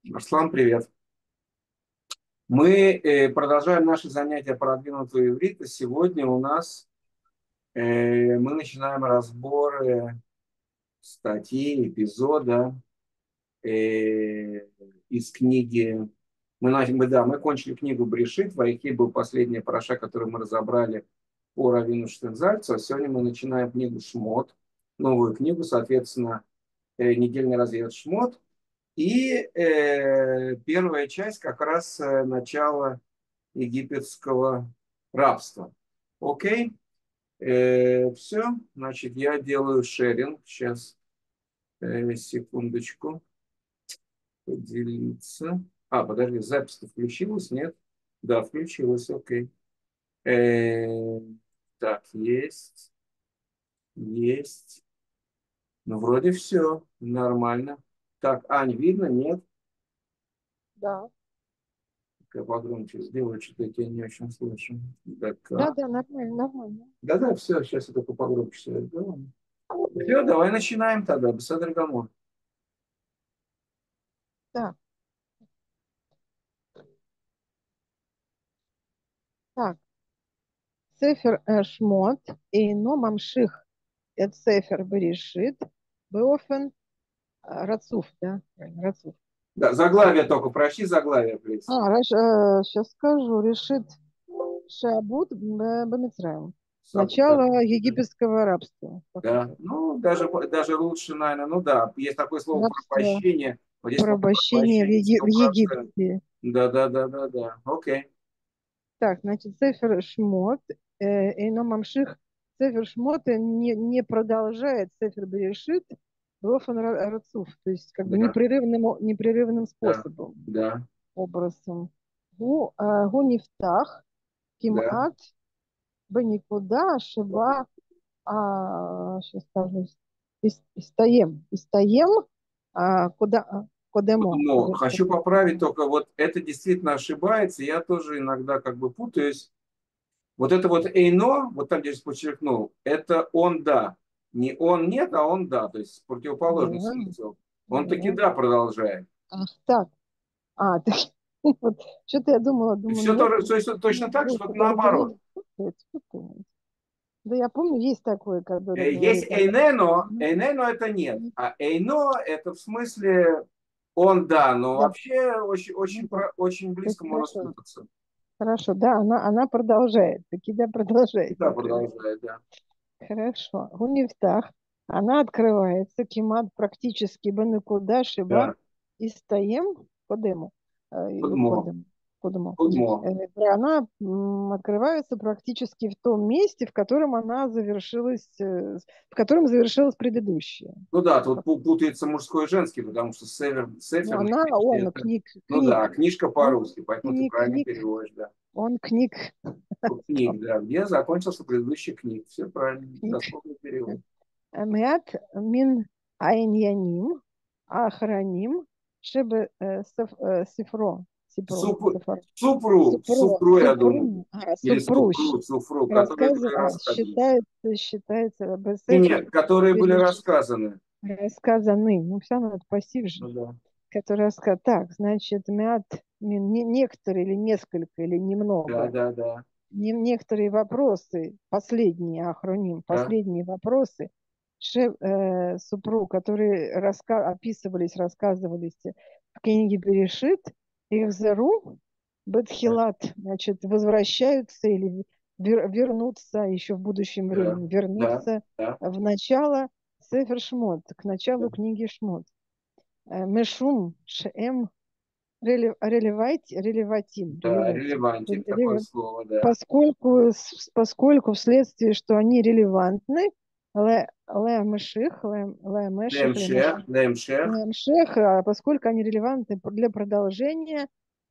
Арслан, привет. Мы продолжаем наши занятия продвинутого иврита. Сегодня у нас мы начинаем разбор статьи, эпизода из книги. Мы кончили книгу Брешит. Вайхи был последняя параша, которую мы разобрали по Равину Штензальцу. А сегодня мы начинаем книгу Шмот, новую книгу, соответственно, недельный разъезд Шмот. И первая часть как раз начало египетского рабства. Окей? Все. Значит, я делаю шеринг. Сейчас, секундочку. Поделиться. Подожди, запись-то включилась, нет? Да, включилась, окей. Э, так, есть. Есть. Ну, вроде все. Нормально. Так, Ань, видно? Нет? Да, Я погромче сделаю, что-то я тебя не очень слышу. Так, да, да, нормально, нормально. да-да, все, сейчас я только погромче все сделаю. Все, давай начинаем тогда. Беседер Гамор. Так, так, Сефер Шмот, אינו ממשיך את ספר בראשית באופן רצוף, да, правильно, рацуф. Да, заглавие только, прочти заглавие, плиз. Сейчас скажу, решит Шабут Бамицраем. Да, Начало египетского рабства. да. Ну, даже лучше, наверное, ну да, есть такое слово Рабство, порабощение. Вот здесь слово порабощение порабощение В 100%. Египте. Да. Окей. Так, значит, Сефер Шмот, Эйно Мамших, Сефер Шмот не продолжает Сефер Берешит Рофан Рацуф, то есть как бы Да, непрерывным да, способом, да, образом. Гу Нифтах, да. Кимат, Баникуда, Шиба, сейчас скажу, Истаем, Кодемо, Но хочу поправить только, вот это действительно ошибается. Я тоже иногда как бы путаюсь. Вот это вот эйно, вот там, где я подчеркнул, это он да. Не он нет, а он да. То есть противоположный да, смысл. Он таки да. да продолжает. Ах, так. Так, вот, что-то я думала, И думаю, все наверное, тоже, то есть, точно так же, вдруг вот это наоборот. путает. Да, я помню, есть такое, который Есть говорит об эйнено, этом. эйнено это нет. А эйно это в смысле он да, но Да, вообще очень, ну очень, да. очень То есть близко можно хорошо, спутаться. хорошо, да, она продолжает, таки да, продолжает Да, непрерывно. продолжает, да. Хорошо. У Нефтах она открывается, кемат практически бенекуда шиба Да. и стоим кодему, или Кудмо. кодем, кодему. Кудмо. Она открывается практически в том месте, в котором она завершилась, в котором завершилась предыдущая. Ну да, тут путается мужской и женский, потому что Ну, север на иврите он, это, ну да, книжка он по-русски, поэтому ты правильно переводишь, да. он книг, Книг, да, где закончился предыдущий книг. Все правильно, книг. дословный перевод. Мят мин айньяним, ахраним, шебе сифро, сифро, Супру, сифро, супро, Супру, я думаю. супру, Или супру, Суфру, которые рассказ, были рассказаны. считается И бесефер, нет, которые были рассказаны. рассказаны, ну, все равно это пассив же, Ну да, который рассказал, так, значит, мят, некоторые или несколько, или да, немного, да, да, некоторые вопросы, последние, ахроним, да. последние вопросы, супруг, которые описывались, рассказывались в книге Берешит, их зару, Бетхилат, значит, возвращаются или вернутся еще в будущем Да, времени, да, вернутся да, в начало Сефер Шмот, к да, началу книги Шмот. Мешум Шем релеватим, да, релевантен, такое слово, да. поскольку вследствие, что они релевантны, Лемшех, лемшех, поскольку они релевантны для продолжения,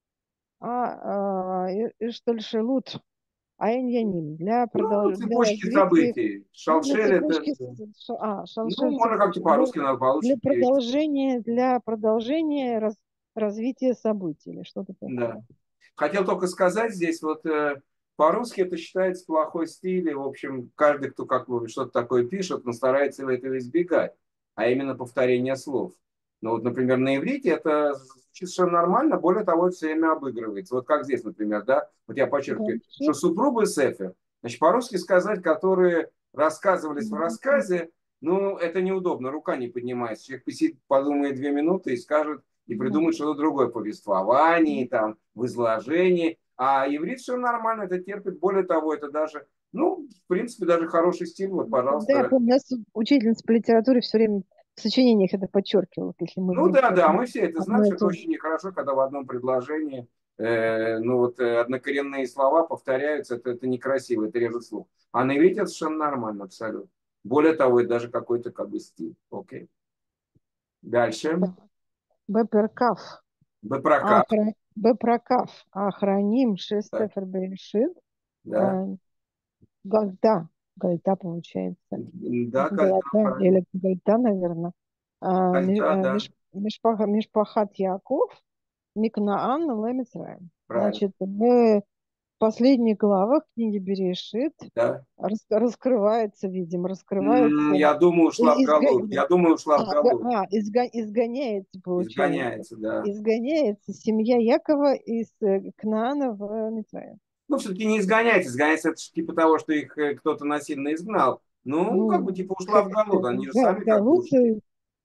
Иштальшелут Айньяним, ну, для цепочки развития, событий. ну, для Шалшель это, цепочки, ну, шалшель можно как-то цепочек, по-русски, надо получше перевести. для продолжения развития событий или что-то такое. Да. Хотел только сказать здесь, вот по-русски это считается плохой стиль, и, в общем, каждый, кто как бы что-то такое пишет, он старается этого избегать, а именно повторение слов. Но вот, например, на иврите это звучит совершенно нормально, более того, это все время обыгрывается. Вот как здесь, например, да, вот я подчеркиваю, что Хорошо. супругы Сефер, значит, по-русски сказать, которые рассказывались в рассказе, ну, это неудобно, рука не поднимается. Человек посидит, подумает 2 минуты и скажет, и придумает что-то другое повествование, там, в изложении. А иврит все нормально, это терпит. Более того, это даже, ну, в принципе, даже хороший стиль. Вот, Да, я пожалуйста. помню, у нас учительница по литературе все время в сочинениях это подчеркивала, если мы Ну вдруг да, да, мы все это знаем, одно и что это то же. очень нехорошо, когда в одном предложении ну вот однокоренные слова повторяются, это некрасиво, это режет слух. А на иврите это совершенно нормально, абсолютно. Более того, это даже какой-то как бы стиль. Окей. Дальше. Беперкав. Бепрокат. Бепрокав. Охраним Да, Шестефер Берешит. да, Гальта. Гальта получается. да, кальта, Голота правильно. или гальта, наверное. Кальта, да, Мишпахат Яков. Микнаан Лемицраим. правильно. Значит, в последних главах книги Берешит Да. раскрывается, видимо, раскрывается, Я думаю, ушла в изга- Галут. Я думаю, ушла в Галут. изгоняется, получается, Изгоняется, да. изгоняется семья Якова из Кнаана в Мицраим. Ну, все-таки не изгоняется. Изгоняется это ж типа того, что их кто-то насильно изгнал. Ну, как бы Ну, типа ушла в Галут. Они же сами как бы Галут ушли.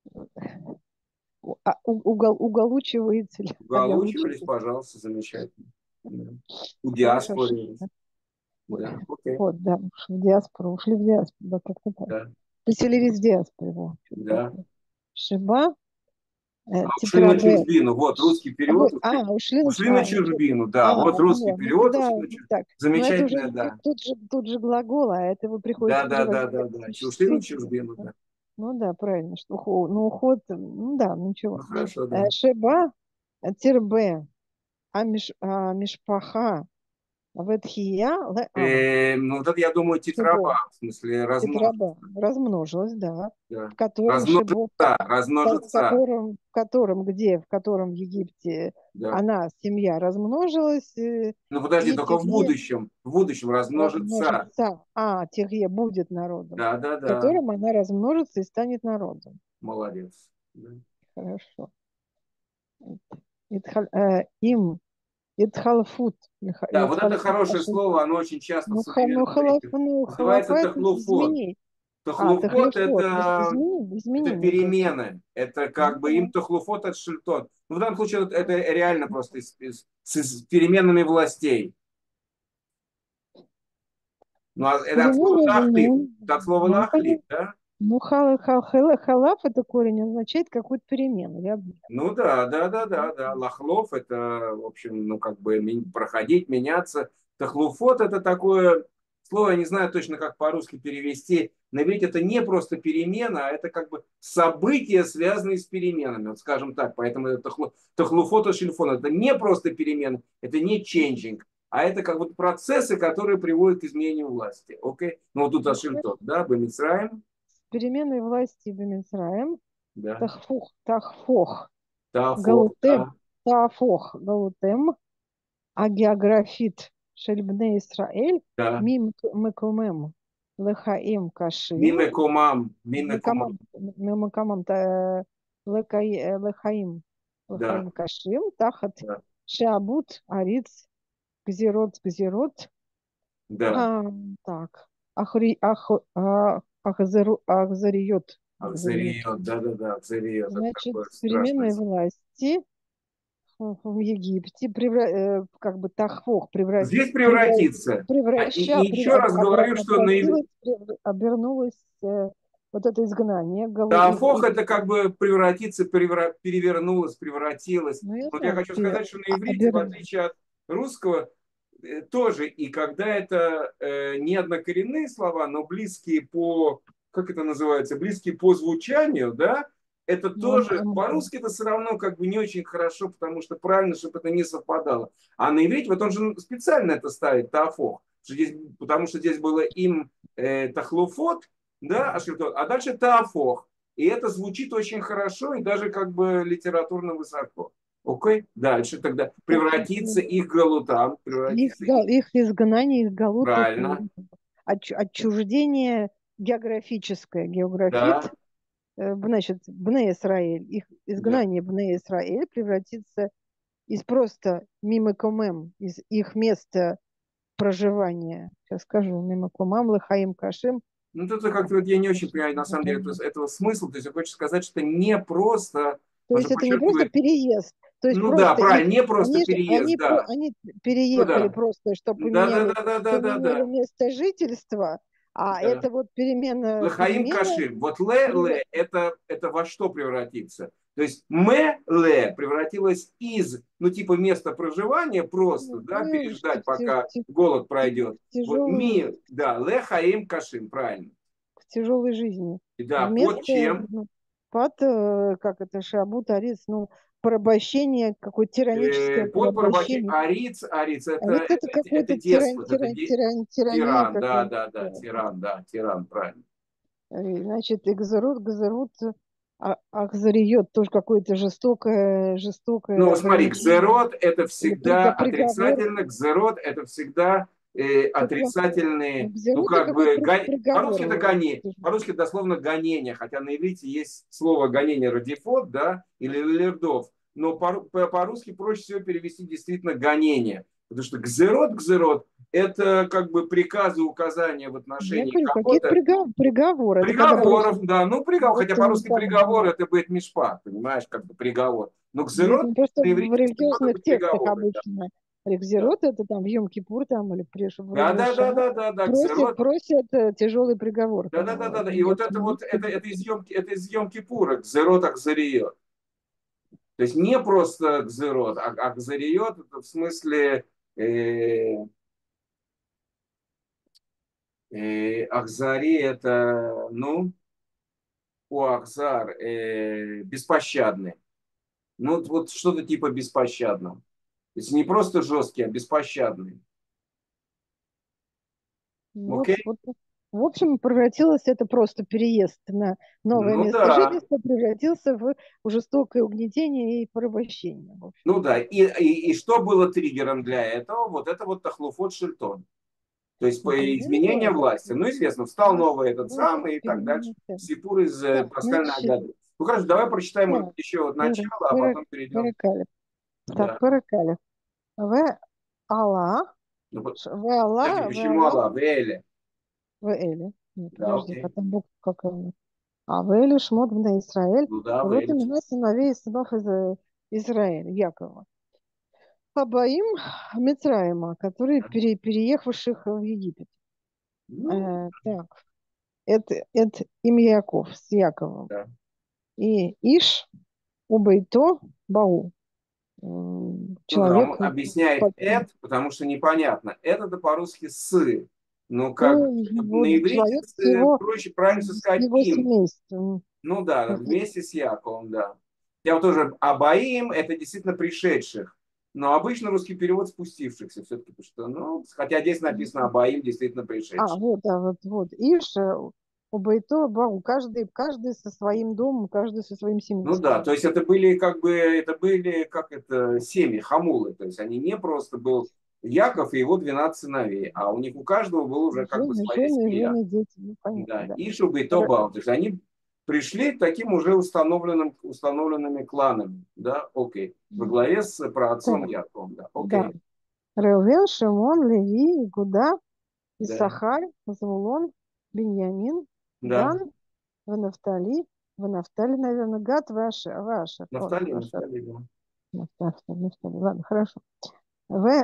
уголучивается, Уголучивались, оголучивается. пожалуйста, замечательно. Да. У Ой, хорошо. диаспоры. Да, окей. Вот, да, ушли в диаспору, да, как-то так. Да, Поселились в диаспоре, вот, что да. такое. Шиба, А ушли на Тетрабе. чужбину. Вот русский перевод. Ушли на Ушли на чужбину, да. Вот русский вот, ну перевод. да, Ушли на ну чужбину. так. Но это уже Замечательно, да. тут же глагол, а это вы Да, приходится да, переводить да, да, как да. Ушли на существительное. чужбину, да. Ну да, правильно, что уход, ну да, ничего. Ну, хорошо, да. Шеба, тирбе, мишпаха, ветхия, леам. Ну, вот это, я думаю, тетраба, Шибо, в смысле размножить. тетраба, размножилась, да. Да. В котором Шибо, Размножится, размножится. в котором в Египте Да. она, семья, размножилась, Ну, подожди, и только Тирье в будущем размножится. размножится, Тирье будет народом, Да, да, в да. котором она размножится и станет народом. Молодец. Да. Хорошо. Им Итхалфут. Да, вот это Итхалфут. хорошее слово, оно очень часто в современном иврите называется Халафа это тахлуфот. изменить. Тахлуфот Тахлифот. это Изменение какое-то. перемены. Это Ну как бы да. им тахлуфот это шельтон. Ну, в данном случае это реально просто с переменными властей. Ну, а это от слова Перемены, лахлиф. ну, Это от слова ну, лахлиф, да? ну, халаф это корень означает какую-то перемену. Ну да, да, да, да, да. Лохлов это, в общем, ну как бы проходить, меняться. Тахлуфот это такое слово, я не знаю точно, как по-русски перевести. Но ведь это не просто перемена, а это как бы события, связанные с переменами. Вот скажем так, поэтому это тахлуфот и шельфон. Это не просто перемены, это не changing, а это как вот процессы, которые приводят к изменению власти. Окей? Ну вот тут Ну, ашильтот, да, Бамисраем, перемены власти в Мицраем. да, Тахфох. Тафох, Галутем. да, Тафох. Галутем. Агеографит Шельбне Исраэль да. Мим Мекумем Лехаим Кашим Мимекомам, Мекамам Лехаим да, Лехаим Кашим Тахат да, Шабут Ариц Гзирот да. так Ахзариот Ахзариот, да-да-да, Ахзариот, это значит такое страшное переменной слово. власти в Египте, как бы Тахвох Здесь превратится. И еще раз говорю, что обернулось вот это изгнание. Таофох это как бы превратиться, перевернулось, превратилось. Ну, я Вот я знаю, хочу сказать, что на иврите, в обер... отличие от русского, тоже, и когда это не однокоренные слова, но близкие по, как это называется, близкие по звучанию, да, это ну, тоже, по-русски это все равно как бы не очень хорошо, потому что правильно, чтобы это не совпадало. А на иврите, вот он же специально это ставит, таофох, потому что здесь было им тахлуфот, да, ашритот, а дальше таофох. И это звучит очень хорошо и даже как бы литературно высоко. Окей, дальше тогда превратится их галутам, превратится их, их изгнание, их галут, правильно, отчуждение географическое, географит, да, значит, Бне Исраэль, их Да. изгнание Бне Исраэль превратится из просто мимикомем, из их места проживания, сейчас скажу, мимикомам, лахаим кашим, Ну, тут как-то вот я не очень понимаю, на самом деле, этого смысла. То есть, я хочу сказать, что не просто, то он же есть это не просто подчеркивает, переезд, то есть ну да, просто их, правильно, не просто переезд, да. они Ну переехали да. просто, что Да, да, да, да, да, да, поменяли да. место жительства, а Да. это вот Лахаим перемена Кашим. Вот ле это во что превратится? То есть ле превратилось из, ну типа места проживания просто, да, переждать, пока голод пройдет. Вот ми, да, ле хаим кашим, правильно. в тяжелой жизни. И да, под Вместо чем? как это, шабут, арец, ну, порабощение, какое-то тираническое Под порабощение. порабощение. Ариц Арец это это какой-то деспот, это тирания тиран, да, какая-то. да, да, тиран, да, тиран, правильно. Значит, Газарут, Ахзариот, тоже какое-то жестокое Ну, смотри, ограничение кзерот это или всегда приговор. отрицательно, кзерот это всегда Все плохое. отрицательные, ну, Газарут как какой-то бы, просто по-русски это приговор. гонение, по-русски дословно гонение, хотя на иврите есть слово гонение радифот, да, или лердов, но по-русски проще всего перевести действительно гонение, потому что кзерот это как бы приказы, указания в Я отношении говорю, какие-то кого-то, приговоры. Это когда приговоров, бросили. да, ну, приговор, Вот, хотя по-русски там, приговор это будет мишпат, понимаешь, как бы приговор. Но нет, кзерот ну просто на в иврите всегда могут религиозных быть текстах приговоры. Да, обычно. да, Рекзерот это там в Йом-Кипур там или в да, да, Рошана да, да, да, да, кзерот, просят тяжелый приговор. да, Как да, да, бы, да, да. И вот это вот, это из Йом-Кипура, кзерот ахзариот. То есть не просто кзерот, а ахзариот, это в смысле ахзари, это, ну, у ахзар, беспощадный. Ну, вот что-то типа беспощадного. То есть не просто жесткий, а беспощадный. вот, Окей? вот. В общем, превратилось это просто переезд на новое Ну место да. жительства, превратился в жестокое угнетение и порабощение. В Ну общем-то. да. И что было триггером для этого? Вот это вот Тахлуфот Шильтон. То есть по изменения Да, власти. Ну, известно, встал новый этот самый и так дальше. перемена. Да. Сипур из Так, Пасхальной значит, Агады. Ну хорошо, давай прочитаем вот так, еще вот начало, а потом перейдем. Перекалев. Так, Да. Перекалев. В Алла, Ну, подожди, В почему Алла, Аллах? Вейле. В Эле. Нет, Да, подожди, окей. потом буква какая. А в Эле Шмот на Израиль. Ну да, Вот Вейле. имена сыновей сынов из Израиля, Якова. Хабаим Мицраима, которые переехавших в Египет. Ну, Так, это имя Яков с Яковом. да. И Иш Убейто Бау. Ну да, Человек он объясняет это, потому что непонятно. Это по-русски с. Но как ну, на иврите человек с его, проще правильно с сказать его им. семейством. Ну да, вместе с Яковом, да. Я вот тоже Абаим это действительно пришедших. Но обычно русский перевод спустившихся все-таки, потому что, ну, хотя здесь написано Абаим действительно пришедший. Вот, вот. Иш, у Байто, Бау, каждый со своим домом, каждый со своим Ну да, семейством. то есть это были как бы, как это, семьи, хамулы. То есть они не просто был Яков и его 12 сыновей, а у них у каждого была уже как бы своя семья. Дети, ну, понятно, Да, да. Ишу и Тобал. То есть они пришли к таким уже установленными кланами. Да, окей. Во главе с праотцом Так, Яковом. Да, да. окей. Рeuven, Шимон, Леви, Игуда, Да, Исахар, Завулон, Беньямин, да. Дан, Ванафтали, наверное, Гад, Вашер, ой, Нафтали, Вашер, Нафтали, да. Нафтали, ладно, хорошо. В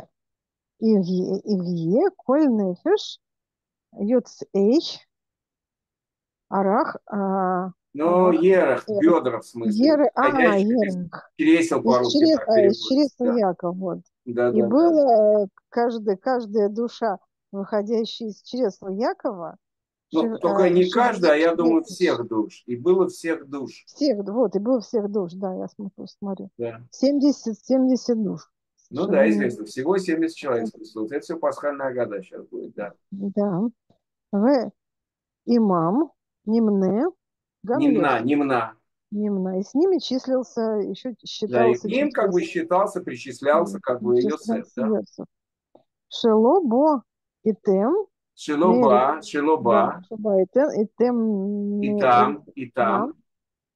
Ивье, Коль Нефеш, Йоцей, Арах, Ну, Арах, Ерах, бедра в смысле. Ходящих из Ерах, кресел по-русски так из переводится. чресла Да, Яков, вот. да, И да. Да. было каждая душа, выходящая из чресла Якова, Ну, только не каждый, а Шевит я думаю, Нефиш. всех душ. И было всех душ. Всех, вот, и было всех душ, да, я смотрю. Да. 70 душ. Ну да, Совершенно известно. Всего 70 человек спаслось. Это все пасхальная года сейчас будет, да. да. В имам, Нимне, Немна, Гамлехи. немна. Нимна. И с ними числился, еще Да, и к считался, ним как бы считался, причислялся как бы Йосеф, числился да. Йосиф. Шело, Бо и Тем, Мери, Шилоба, да, Шилоба, Шаба и Тем, и Мери, там, и Нам, там.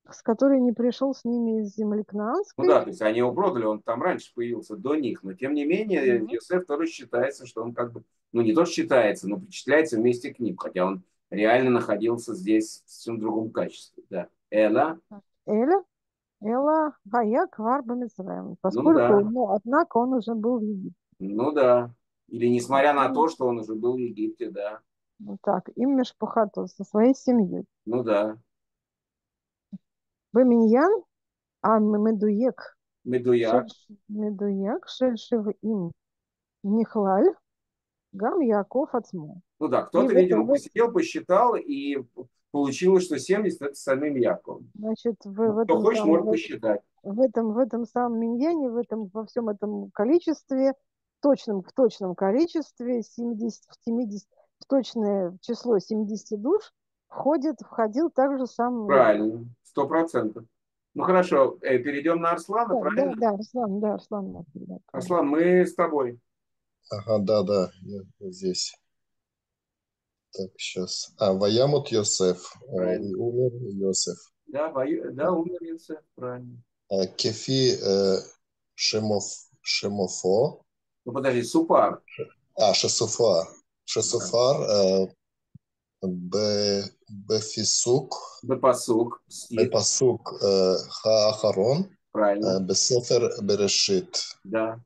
с которой не пришел с ними из земли Ну да, Кнаанской. то есть они его продали, он там раньше появился, до них. Но тем не менее, Мгм. Йосеф тоже считается, что он как бы, ну не то что считается, но причисляется вместе к ним, хотя он реально находился здесь в совсем другом качестве. Да. Эла, Эля, Эла, Гая, Квар, Бамицраем. ну Поскольку, да, ну, однако он уже был в Египте. ну да. Или несмотря на Им, то, что он уже был в Египте, да. вот так, им Мешпахато со своей семьей. Ну да. Беминьян, а Медуек, Медуяк. Медуек, шедший в им Нихлаль, Гам Яков Ацмо. Ну да, И кто-то, видимо, посидел, посчитал, и получилось, что 70 это самим Яковом. значит, Ну, в кто этом хочет, самом, может посчитать. в этом самом миньяне, во всем этом количестве, в точном количестве, 70 в точное число 70 душ входил также сам Яков. Правильно, 100%. Ну хорошо, перейдем на Арслана, Да, да, правильно? Да, Арслан, да, Арслан, мы с тобой. Ага, да, да, я здесь. Так, сейчас. Ваямут Йосеф. Правильно. И умер Йосеф. Да, да, умер Юсеф, правильно. Кефи Шемофо. Ну подожди, Супар. Шесуфар. Да. Шесуфар Бефисук. Бепасук, стих, Бепасук Хаахарон. правильно. Бесефер Берешит. Да.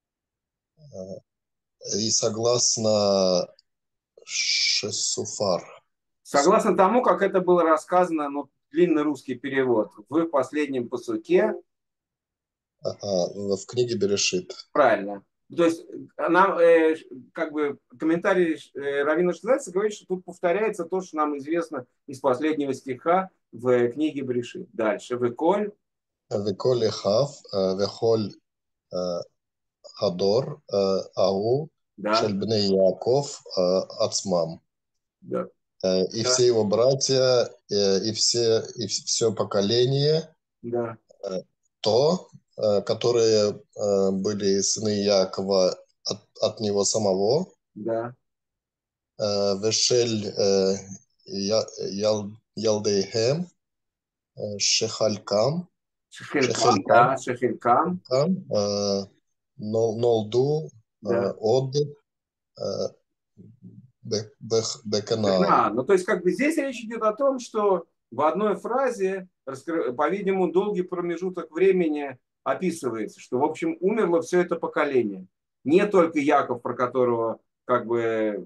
И согласно Шесуфар. Согласно тому, как это было рассказано, ну, длинный русский перевод, в последнем пасуке, Ага, в книге Берешит. правильно. То есть нам как бы комментарий Равина Штзайца говорит, что тут повторяется то, что нам известно из последнего стиха в книге Брешит. Дальше. Веколь, וכל אחיו וכל הדור ההוא да, של בני Яков עצמם. да, И да, все его братья, и все поколение, да, то, которые были сыны Якова от него самого, да. ושל ילדיהם, שחלקם, Шехелькам, שחלקם, да, Шехелькам, נולדו да. עוד בקנען. Ну, то есть, как бы здесь речь идет о том, что в одной фразе, по-видимому, долгий промежуток времени описывается, что, в общем, умерло все это поколение. Не только Яков, про которого как бы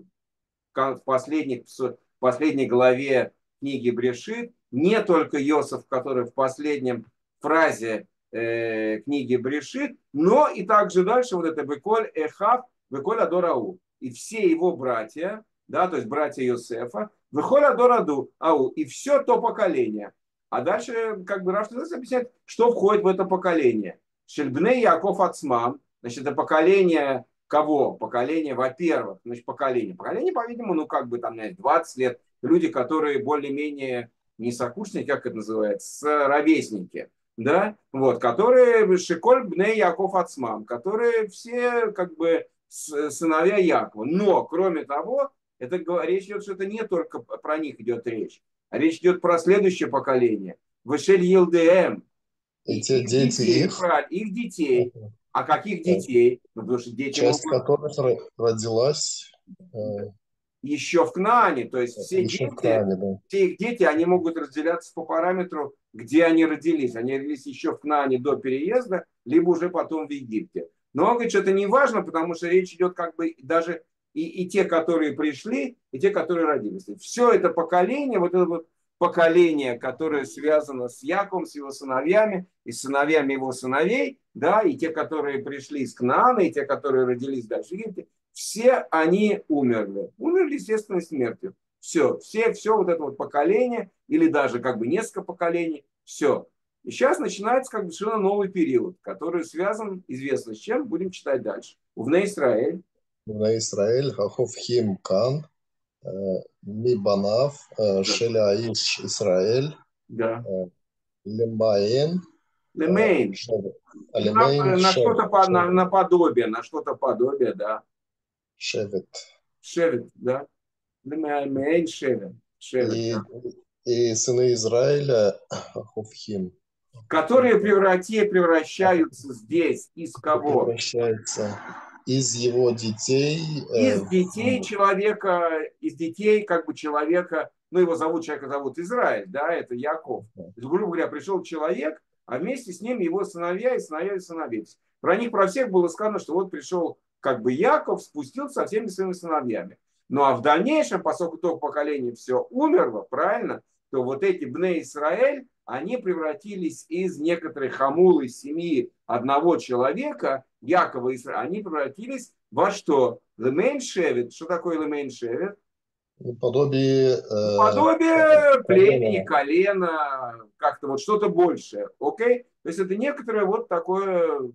в последней главе книги Брешит, не только Иосиф, который в последнем фразе книги Брешит, но и также дальше вот это Беколь Эхав, Беколь Адорау. И все его братья, да, то есть братья Иосифа, Беколь Адораду, Ау, и все то поколение. А дальше как бы Рав объясняет, что входит в это поколение. Шельбней Яков Ацмам, значит, это поколение кого? Поколение, во-первых, значит, поколение. Поколение, по-видимому, ну, как бы там, знаете, 20 лет. Люди, которые более-менее не сокурсники, как это называется, ровесники, да, вот, которые Шиколь Бней Яков Ацмам, которые все, как бы, сыновья Якова. Но, кроме того, это речь идет, что это не только про них идет речь, а речь идет про следующее поколение. Вышель Елдеем, и И те их дети детей, их, правильно, их детей. А каких детей? Ну, потому что дети часть могут которых родилась еще в Кнаане. То есть все еще в дети, Кнаане, да. все их дети, они могут разделяться по параметру, где они родились. Они родились еще в Кнаане до переезда, либо уже потом в Египте. Но он говорит, что это не важно, потому что речь идет как бы даже и те, которые пришли, и те, которые родились. Все это поколение, вот это вот поколение, которое связано с Яковом, с его сыновьями, и с сыновьями его сыновей, да, и те, которые пришли из Кнаана, и те, которые родились дальше в Египте, все они умерли. Умерли естественной смертью. Все вот это вот поколение, или даже как бы несколько поколений, все. И сейчас начинается как бы совершенно новый период, который связан, известно с чем, будем читать дальше. Увне Израиль, בני ישראל, החופכים כאן, מבניו да, של האיש ישראל, да, למען Лемейн, שבט. ну, למען на что-то שבט, на что-то подобие, да. שבט. Шевет, да. Лемейн, Шевет, Шевет, И, да. и сыны Израиля, Хофхим, которые превращаются здесь. Из кого? превращается из его детей Из детей человека, из детей как бы человека, ну его человека зовут Израиль, да, это Яков. То есть, грубо говоря, пришел человек, а вместе с ним его сыновья и сыновья и сыновей. Про них, про всех было сказано, что вот пришел как бы Яков, спустился со всеми своими сыновьями. Ну а в дальнейшем, поскольку то поколение все умерло, правильно, то вот эти Бней Исраэль, они превратились из некоторых хамул из семьи одного человека, Якова и Исраиля, они превратились во что? Лемейн Шевет. Что такое Лемейн Шевет? подобие Подобие племени, колена. колена, как-то вот что-то большее. Окей? То есть это некоторое вот такое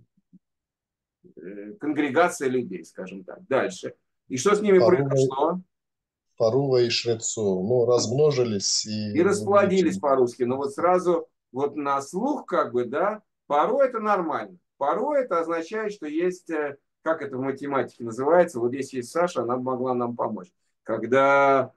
конгрегация людей, скажем так. Дальше. И что с ними произошло? Парува и Шрецу. Ну, размножились И и расплодились увеличились. по-русски. Но вот сразу вот на слух как бы, да, порой это нормально. Порой это означает, что есть, как это в математике называется, вот здесь есть Саша, она могла нам помочь. Когда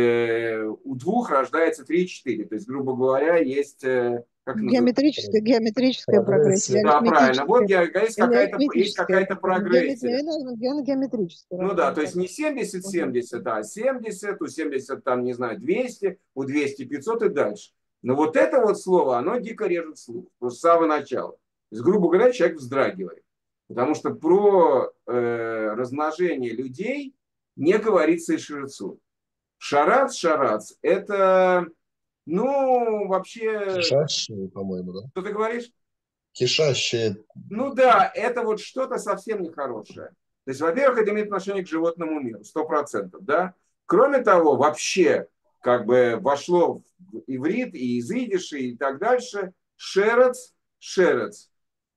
у двух рождается 3-4. То есть, грубо говоря, есть, как называется? Геометрическая прогрессия, Прогрессия. Да, правильно. Вот есть арифметическая, какая-то прогрессия. геометрическая. Ну да, то есть не 70-70, а 70, у 70 там, не знаю, 200, у 200 500 и дальше. Но вот это вот слово, оно дико режет слух, просто с самого начала. То есть, грубо говоря, человек вздрагивает. Потому что про размножение людей не говорится и шрецу. Шарац, это, ну, вообще, Кишащие, по-моему, да? что ты говоришь? Кишащие. Ну да, это вот что-то совсем нехорошее. То есть, во-первых, это имеет отношение к животному миру, 100%, да. Кроме того, вообще, как бы вошло в иврит и из идиши и так дальше, шерец,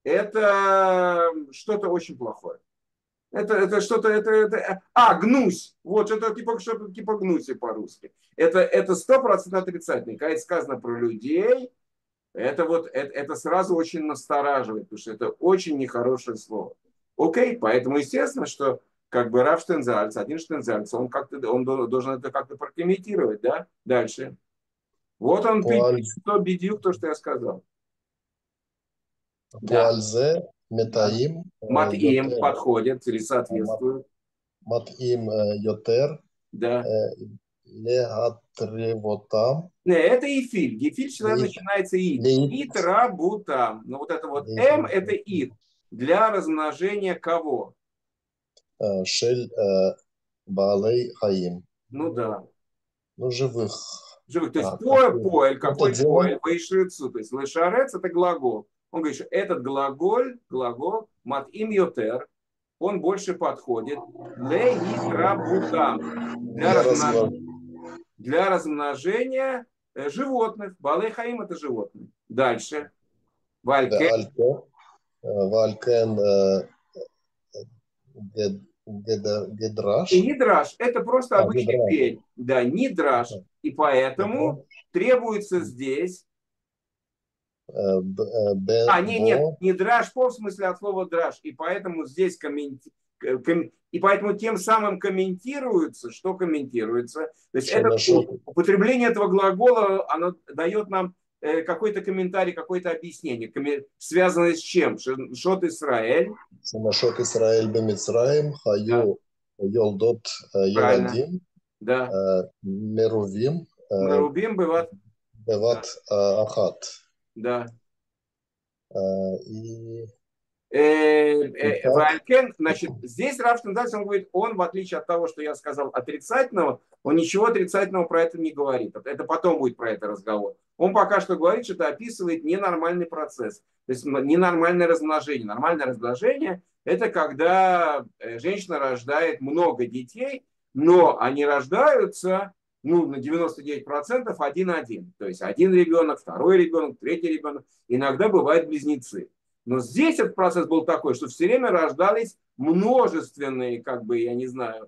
это что-то очень плохое. Это что-то, гнусь. Вот, что-то типа гнуси по-русски. Это 100% отрицательно. Когда сказано про людей, это вот это сразу очень настораживает, потому что это очень нехорошее слово. Окей, поэтому естественно, что как бы Рав Штензальц, один Штензальц, он должен это как-то прокомментировать, да? Дальше. Вот он бедюк, то, что я сказал. Да. Пуальзе, Да. метаим, Мат'им йотер. подходит или соответствует. Мат'им йотер, Да. легатревотам. Не, это ифиль. Гефиль всегда начинается ид. Ид рабутам. Но вот это вот это ид. Для размножения кого? Шель Баалей Хаим. Ну да. Ну, живых. Живых. То есть какой какой поэль, поишрицу. То есть лешарец это глагол. Он говорит, что этот глагол, мат'им йотер, он больше подходит леитрабутам, для размножения животных. Балей хаим это животные. Дальше. Валькен. Валькен Гедраш. И нидраш это просто обычный пень. Да, нидраш. И поэтому требуется здесь. Не драж по в смысле от слова драж. И поэтому здесь и поэтому тем самым комментируется, что комментируется. То есть употребление этого глагола, оно дает нам какой-то комментарий, какое-то объяснение, связанное с чем? Шот Исраэль. Шот Исраэль бемицраим, хаю йолдот йоладим, мерувим. Мерувим быват ахат. Да. И Валькен, значит, здесь Рав Штензальц, он говорит, он, в отличие от того, что я сказал отрицательного, он ничего отрицательного про это не говорит. Это потом будет про это разговор. Он пока что говорит, что это описывает ненормальный процесс. То есть ненормальное размножение. Нормальное размножение – это когда женщина рождает много детей, но они рождаются на 99% один-один. То есть один ребенок, второй ребенок, третий ребенок. Иногда бывают близнецы. Но здесь этот процесс был такой, что все время рождались множественные, как бы, я не знаю,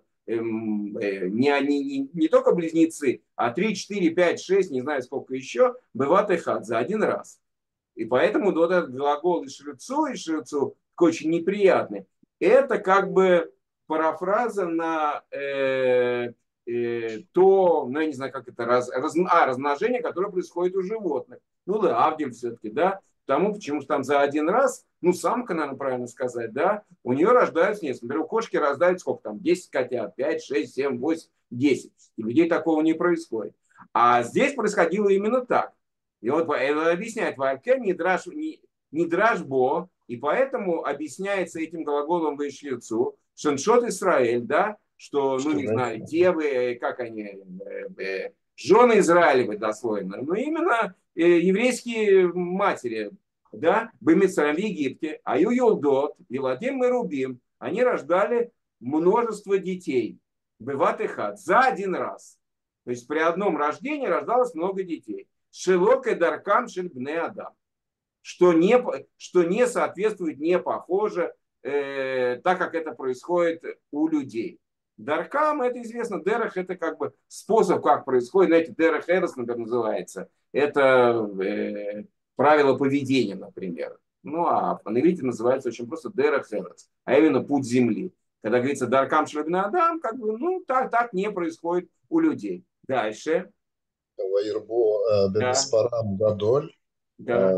не только близнецы, а 3, 4, 5, 6, не знаю сколько еще, бывает эхад за один раз. И поэтому вот этот глагол и шрицу такой очень неприятный. Это как бы парафраза на то, ну, я не знаю, как это, размножение, которое происходит у животных. Ну, леавдиль все-таки, да, потому почему что там за один раз, ну, самка, наверное, правильно сказать, да, у нее рождаются несколько. Например, у кошки рождают сколько там, 10 котят, 5, 6, 7, 8, 10. У людей такого не происходит. А здесь происходило именно так. И вот это объясняет, вальке не дрожбо, и поэтому объясняется этим глаголом вышлицу, шеншот Исраэль, да, что, ну, Что не вы- знаю, девы, как они, жены Израилевы дословно, но именно еврейские матери, да, Бемицраим в Египте, Аю Юлдот, Виладим мы рубим, они рождали множество детей, быват и хат, за один раз. То есть при одном рождении рождалось много детей. Шелок и даркам шельбне адам. Что не соответствует, не похоже, так как это происходит у людей. Даркам, это известно, дерах это как бы способ, как происходит, знаете, дерах эрос, например, называется. Это правило поведения, например. Ну, а на иврите называется очень просто дерах эрос, а именно путь земли. Когда говорится даркам шлебна адам, как бы, ну, так не происходит у людей. Дальше. וירבו Да, במספרם גדול, да,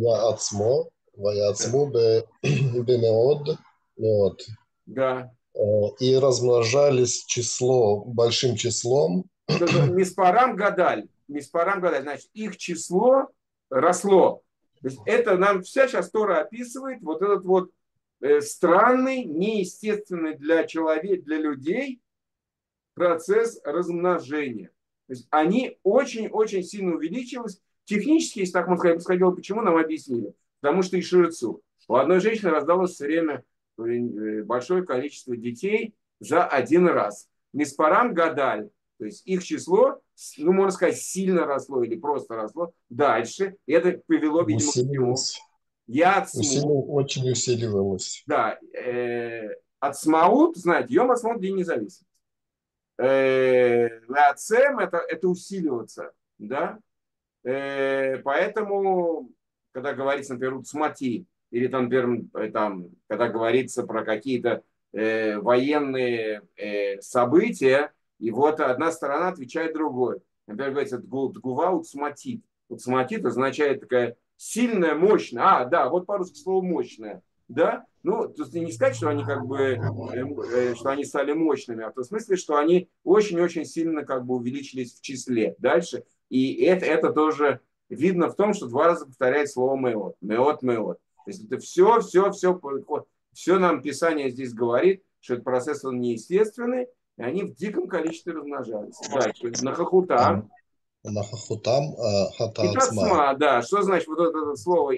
ויעצמו במאוד מאוד. да. И размножались большим числом. Миспарам гадаль. Миспарам гадаль. Значит, их число росло. То есть это нам вся сейчас Тора описывает вот этот вот странный, неестественный для человека, для людей процесс размножения. То есть они очень-очень сильно увеличились. Технически, если так можно сказать, происходило, почему нам объяснили? Потому что и ширцу. У одной женщины раздалось все время большое количество детей за один раз. Миспарам гадаль, то есть их число, ну, можно сказать, сильно росло или просто росло. Дальше это привело, видимо, к чему? Усиливалось, Яцму, очень усиливалось. да, Ацмаут, знаете, Йом Ацмаут, День независимости. Лацем это усиливаться, да, поэтому, когда говорится, например, цмати, или там, например, там, когда говорится про какие-то военные события, и вот одна сторона отвечает другой. Например, говорится, тгува уцматит. Уцматит означает такая сильная, мощная. А, да, вот по-русски слово мощная. Да? Ну, то есть не сказать, что они как бы, что они стали мощными, а в том смысле, что они очень-очень сильно как бы увеличились в числе. Дальше. И это тоже видно в том, что два раза повторяет слово меот. Меот, меот. То есть это все нам Писание здесь говорит, что этот процесс он неестественный, и они в диком количестве размножались. Дальше. Нахахута. Нахахутам И хатаацма. тацма, да. Что значит вот это слово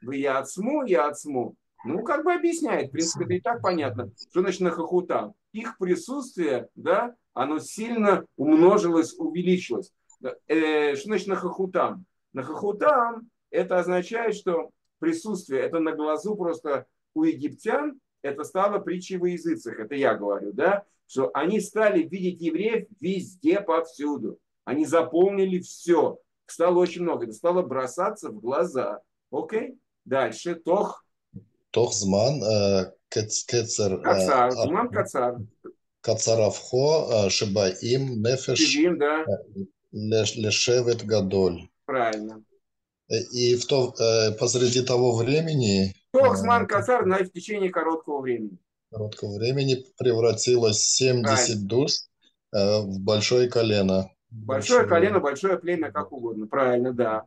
яцму? Ну, как бы объясняет. В принципе, это и так понятно. Что значит нахахута? Их присутствие, да, оно сильно умножилось, увеличилось. Что значит нахахутам? Нахахутам это означает, что присутствие, это на глазу просто у египтян, это стало притчей во языцах. Это я говорю, да, что они стали видеть евреев везде, повсюду. Они заполнили все. Стало очень много. Это стало бросаться в глаза. Окей? Дальше. תוך זמן קצר Кацар. Зуман кацар. קצרפכו שבאים נפש Сивим, да. לשבט גדול. Правильно. И посреди того времени, Зуман кацар, в течение короткого времени. короткого времени, превратилось Правильно. 70 душ в большое колено. Большое колено, большое племя, как угодно. Правильно, да.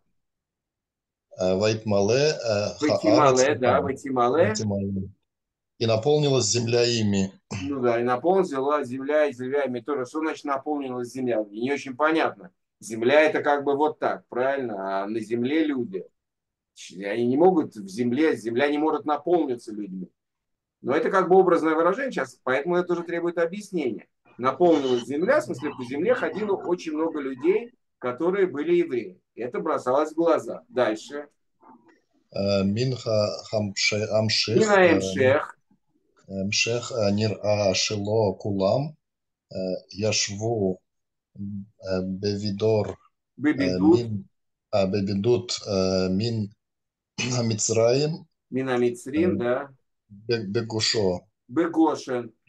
Вайтмале хаарец. Вайтимале, да, Вайтимале. И наполнилась земля ими. Ну да, и наполнилась земля ими тоже. Что значит наполнилась земля? Мне не очень понятно. Земля это как бы вот так, правильно? А на земле люди. Они не могут земля не может наполниться людьми. Но это как бы образное выражение сейчас, поэтому это тоже требует объяснения. Наполнилась земля, в смысле, по земле ходило очень много людей, которые были евреи. И это бросалось в глаза. Дальше. Минха амших. Минаэмшех. המשך נראה שלא כולם ישבו בבידור בבידוד מן המצרים Минамицрин, да. בגושו. Бегошен.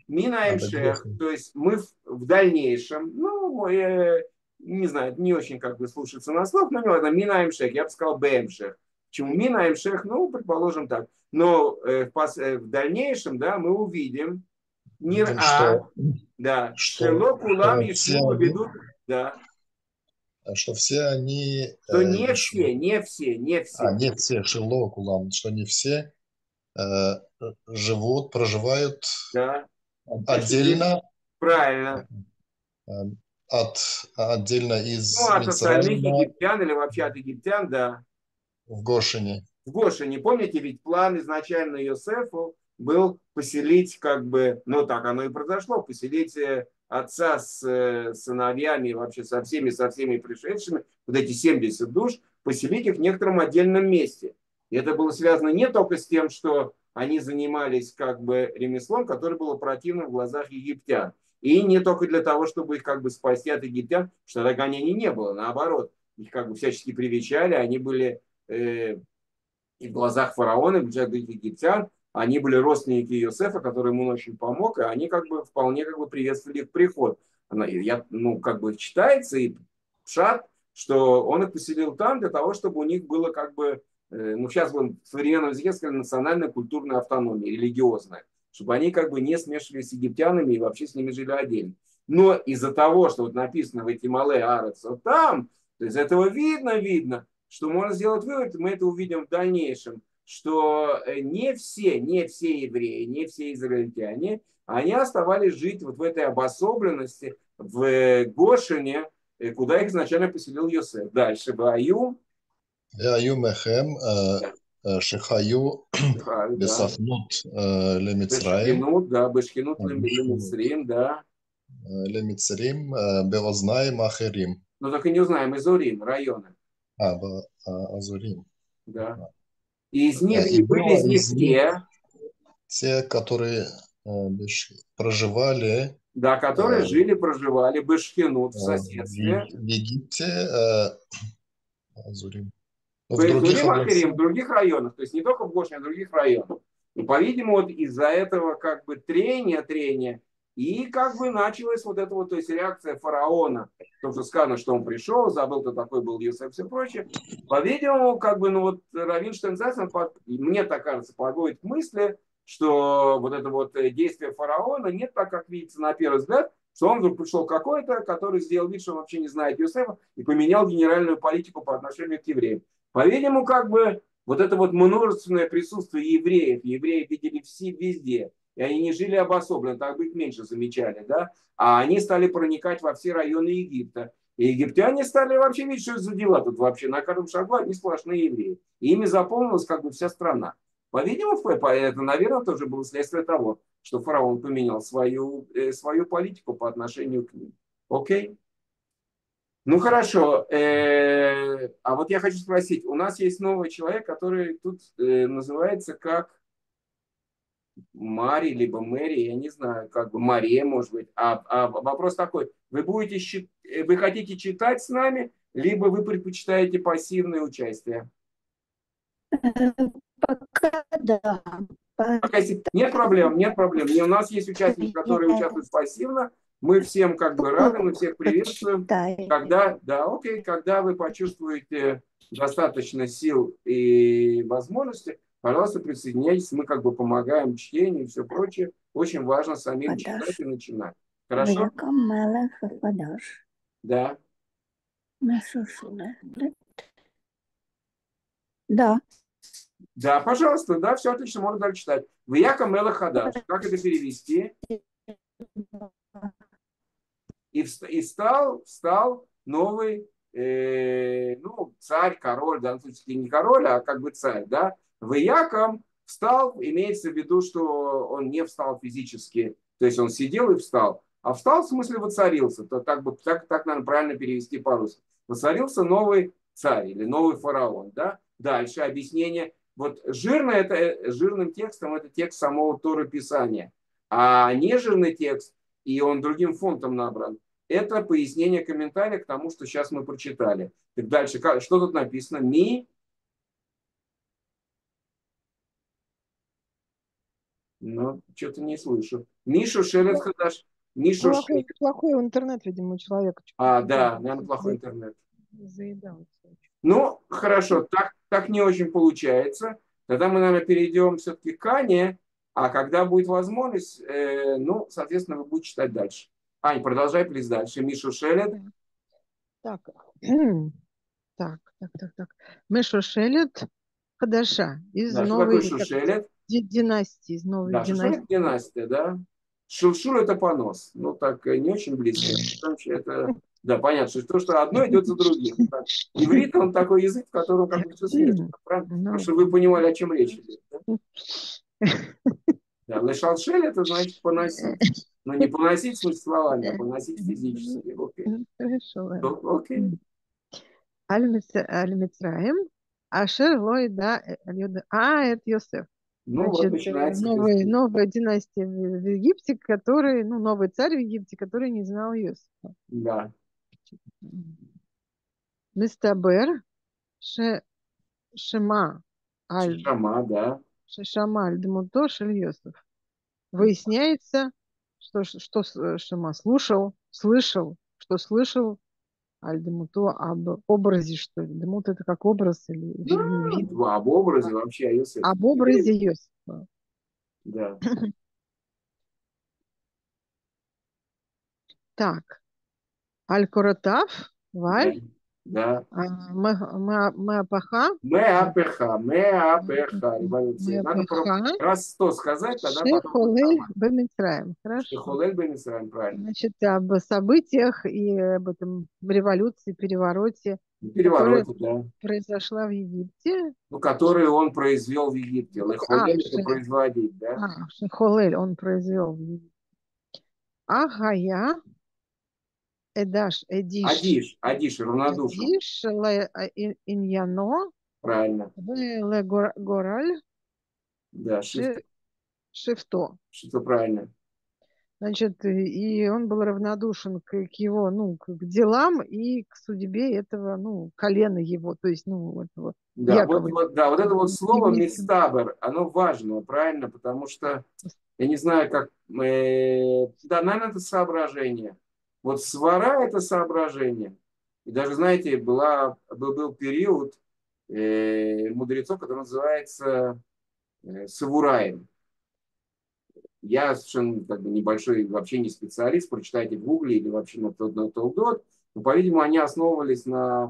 надо Минаемшех, грехом. то есть мы в дальнейшем, ну, не знаю, не очень как бы слушается на слов, но это Минаемшех, я бы сказал Бэмшех. Почему Минаемшех? Ну, предположим так. Но в дальнейшем, да, мы увидим Нир Видим, А, да, Шелок Улам что все Ешву они, ведут, да, что все они, что не Ешву, все, не все, не все, не все, Шило Кулам, что не все э, проживают да. Значит, отдельно, правильно. э, отдельно Ну, из от остальных Мицраима египтян или вообще от египтян, да. в Гошине. В Гошине, помните, ведь план изначально Йосефу был поселить, как бы, ну так оно и произошло, поселить отца с сыновьями, вообще со всеми пришедшими, вот эти 70 душ, поселить их в некотором отдельном месте. И это было связано не только с тем, что они занимались как бы ремеслом, которое было противным в глазах египтян. И не только для того, чтобы их как бы спасти от египтян, что тогда гонений не было, наоборот. Их как бы всячески привечали, они были и в глазах фараона, и в глазах египтян, они были родственники Иосифа, который ему очень помог, и они как бы вполне как бы приветствовали их приход. Ну, как бы читается и пшат, что он их поселил там для того, чтобы у них было как бы, ну, сейчас в современном языке сказали, национальная культурная автономия, религиозная, чтобы они как бы не смешивались с египтянами и вообще с ними жили отдельно. Но из-за того, что вот написано в эти мале арец, вот там, то есть этого видно, что можно сделать вывод, мы это увидим в дальнейшем, что не все евреи, не все израильтяне, они оставались жить вот в этой обособленности, в Гошине, куда их изначально поселил Йосеф. Дальше Баю, והיו מכם שחיו да, בספנות למצרים, Бешхинут, да, Бешхинут בשכנות Лемицрим, да, למצרים באוזניים אחרים. но только не узнаем Изурим, районы, באזורים. да. И из них, И и были было из них из них те, те, которые проживали да, которые жили, проживали Бешхинут в в соседстве, Египте, Азурим, в других Бейзурим Ахарим в областях. других районах, то есть не только в Гошине, а в других районах. И, по-видимому, вот из-за этого как бы трения, и как бы началась вот эта вот, то есть реакция фараона, то, что сказано, что он пришел, забыл, кто такой был Иосиф и все прочее. По-видимому, как бы, ну вот Равин Штензайсен, мне так кажется, подводит к мысли, что вот это вот действие фараона не так, как видится на первый взгляд, что он вдруг пришел какой-то, который сделал вид, что он вообще не знает Иосифа, и поменял генеральную политику по отношению к евреям. По-видимому, как бы вот это вот множественное присутствие евреев, евреи видели все везде, и они не жили обособленно, так бы их меньше замечали, да, а они стали проникать во все районы Египта. И египтяне стали вообще видеть, что это за дела тут вообще. На каждом шагу одни сплошные евреи. И ими заполнилась как бы вся страна. По-видимому, это, наверное, тоже было следствие того, что фараон поменял свою политику по отношению к ним. Окей? Ну хорошо. А вот я хочу спросить, у нас есть новый человек, который тут называется как Мари, либо Мэри, я не знаю, как бы Мария, может быть. А вопрос такой, вы хотите читать с нами, либо вы предпочитаете пассивное участие? Пока да. Нет проблем, нет проблем. У нас есть участники, которые участвуют пассивно. Мы всем как бы рады, мы всех приветствуем. Когда, да, окей, когда вы почувствуете достаточно сил и возможностей, пожалуйста, присоединяйтесь. Мы как бы помогаем чтению и все прочее. Очень важно самим читать и начинать. Хорошо? ויקם מלך חדש, Да. משושלת. Да. Да, пожалуйста, да, все отлично, можно дальше читать. Вияка Мела Хадаш. Как это перевести? И встал новый, ну, царь, король, в данном случае не король, а как бы царь, да. Вияком встал, имеется в виду, что он не встал физически, то есть он сидел и встал, а встал в смысле воцарился, то так, наверное, правильно перевести по-русски. Воцарился новый царь или новый фараон, да. Дальше объяснение. Вот жирным текстом это текст самого Торы Писания, а нежирный текст, и он другим фонтом набран, это пояснение комментария к тому, что сейчас мы прочитали. Так дальше, что тут написано? Ну, что-то не слышу. Мишу Шелет Хадаш. Мишу Шелет. Плохой интернет, видимо, у человека. Да, наверное, плохой интернет. Заедался. Ну, хорошо, так не очень получается. Тогда мы, наверное, перейдем все-таки к Ане, а когда будет возможность, ну, соответственно, вы будете читать дальше. Ань, продолжай, плиз, дальше. Мишу Шелет. Так. Так. Мишу Шелет Хадаша из Да, что такое новой Шушелет? династии, из новой Да, Шушелет династии. династия, да. Шуршур это понос. Ну, так не очень близко. Короче, это, да, понятно, что то, что одно идет за другим. Так. Иврит, он такой язык, в котором как бы все смешно. Правильно? Ну, Чтобы вы понимали, о чем речь идет. Да? Да, лешалшель это значит поносить. Но не поносить в смысле словами, а поносить физически. Окей. Хорошо, ладно. Окей. Аль-Мицраим, Ашер Лойда, это Йосеф. Ну, вот Значит, начинается. новая династия в Египте, который, ну, новый царь в Египте, который не знал Йосефа. Да. Мистабер, Шема, Шама, да. Шама, Аль-Дмуто, Шель Йосеф. Выясняется, что Шема слышал, что слышал Аль-Дмуто об образе, что ли. Дмут это как образ или вид. Ну, об образе вообще Йосеф. Об образе Йосефа. Да. Так. Аль-Куратав, Валь, Да. Мэапаха, Меапеха, революция. Надо раз 100 сказать, тогда потом Шехолель Бемицраим. Хорошо. Шехолель Бенисраим, правильно. Значит, об событиях и об этом революции, перевороте, Перевороте, которая да. произошла в Египте. Ну, который он произвел в Египте. Лехолель это производить, да? Шехолель он произвел в Египте. Агая, Эдаш, Эдиш. Адиш, равнодушен. Эдиш, Иньяно, Правильно. Гораль, Да, Шифто. что правильно. Значит, и он был равнодушен к его, ну, к делам и к судьбе этого, ну, колена его, то есть, ну, этого Да, Якова. вот это вот слово «мистабер», оно важно, правильно, потому что, я не знаю, как, да, наверное, это соображение. Вот свара – это соображение. И даже, знаете, был период мудрецов, который называется савураем. Я совершенно как бы небольшой, вообще не специалист, прочитайте в Гугле или вообще на Толдот, но, по-видимому, они основывались на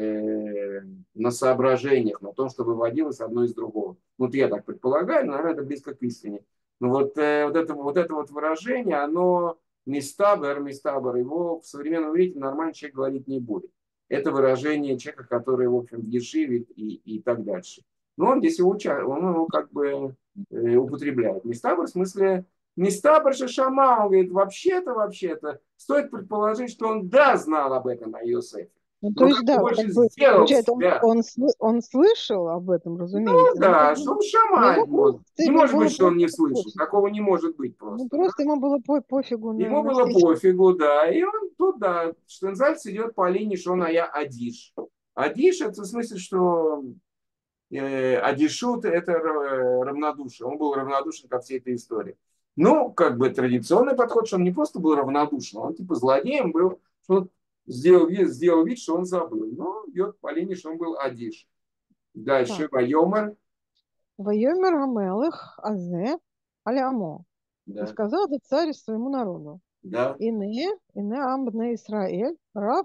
соображениях, на том, что выводилось одно из другого. Вот я так предполагаю, наверное, это близко к истине. Но вот это вот выражение, оно мистабер, его в современном иврите нормальный человек говорить не будет. Это выражение человека, который, в общем, в ешиве и так дальше. Но он здесь его как бы употребляет. Мистабр в смысле Мистабр Шама, он говорит, вообще-то, стоит предположить, что он да знал об этом о Иосифе. Ну, то есть, да, больше как бы, сделал получается, себя. он слышал об этом, Ну разумеется. да, что он шамать может. Не может быть, что он не слышал. Пофигу. Такого не может быть просто. Ну, просто ему было пофигу. Ему было пофигу, да. И он тут, да, Штензальц идет по линии, что он Адиш. Адиш, это в смысле, что Адишут – это равнодушие. Он был равнодушен ко всей этой истории. Ну, как бы традиционный подход, что он не просто был равнодушен, он типа злодеем был, что он сделал вид, что он забыл. Но идет по линии, что он был Адиш. Дальше Вайомер. Вайомер Амелых Азе Алямо. И сказал этот царь своему народу. Да. Ине Амбне Исраэль, Рав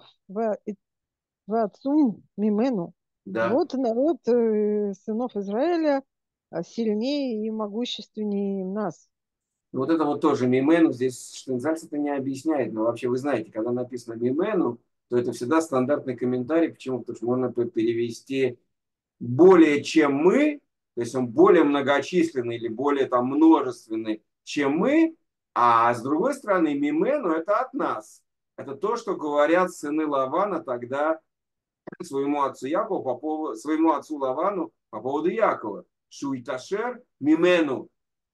Вацум Мимену. Да. Вот народ сынов Израиля сильнее и могущественнее нас. Вот это вот тоже Мимену, здесь Штензальц это не объясняет, но вообще вы знаете, когда написано Мимену, то это всегда стандартный комментарий. Почему? Потому что можно перевести более чем мы, то есть он более многочисленный или более там множественный, чем мы, а с другой стороны Мимену это от нас. Это то, что говорят сыны Лавана тогда своему отцу Якову своему отцу Лавану по поводу Якова. Шуиташер Мимену.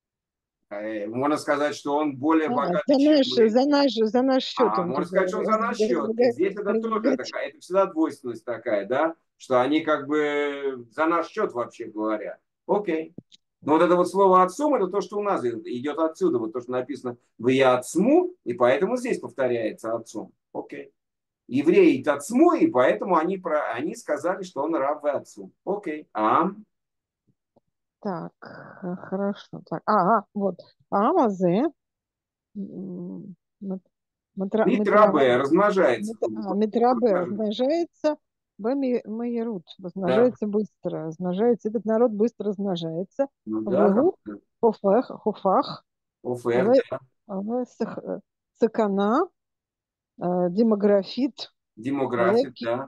Можно сказать, что он более богат, чем мы. За наш счет. Можно сказать, что он за наш счет. Здесь это тоже такая, это всегда двойственность такая, да, что они как бы за наш счет вообще говорят. Окей. Но вот это вот слово «отцом» это то, что у нас идет отсюда, вот то, что написано в «яцму», и поэтому здесь повторяется «отцом». Окей. Евреи «тацму», и поэтому они сказали, что он раб отцу. Окей. Так, хорошо. Так, ага, вот. Амазе, Митрабе размножается. Метрабе размножается, Майерут Да. размножается быстро, размножается, этот народ быстро размножается, Ну да, Вегу, Хуфах, Офер, да. Сакана, демографит, Демография, да.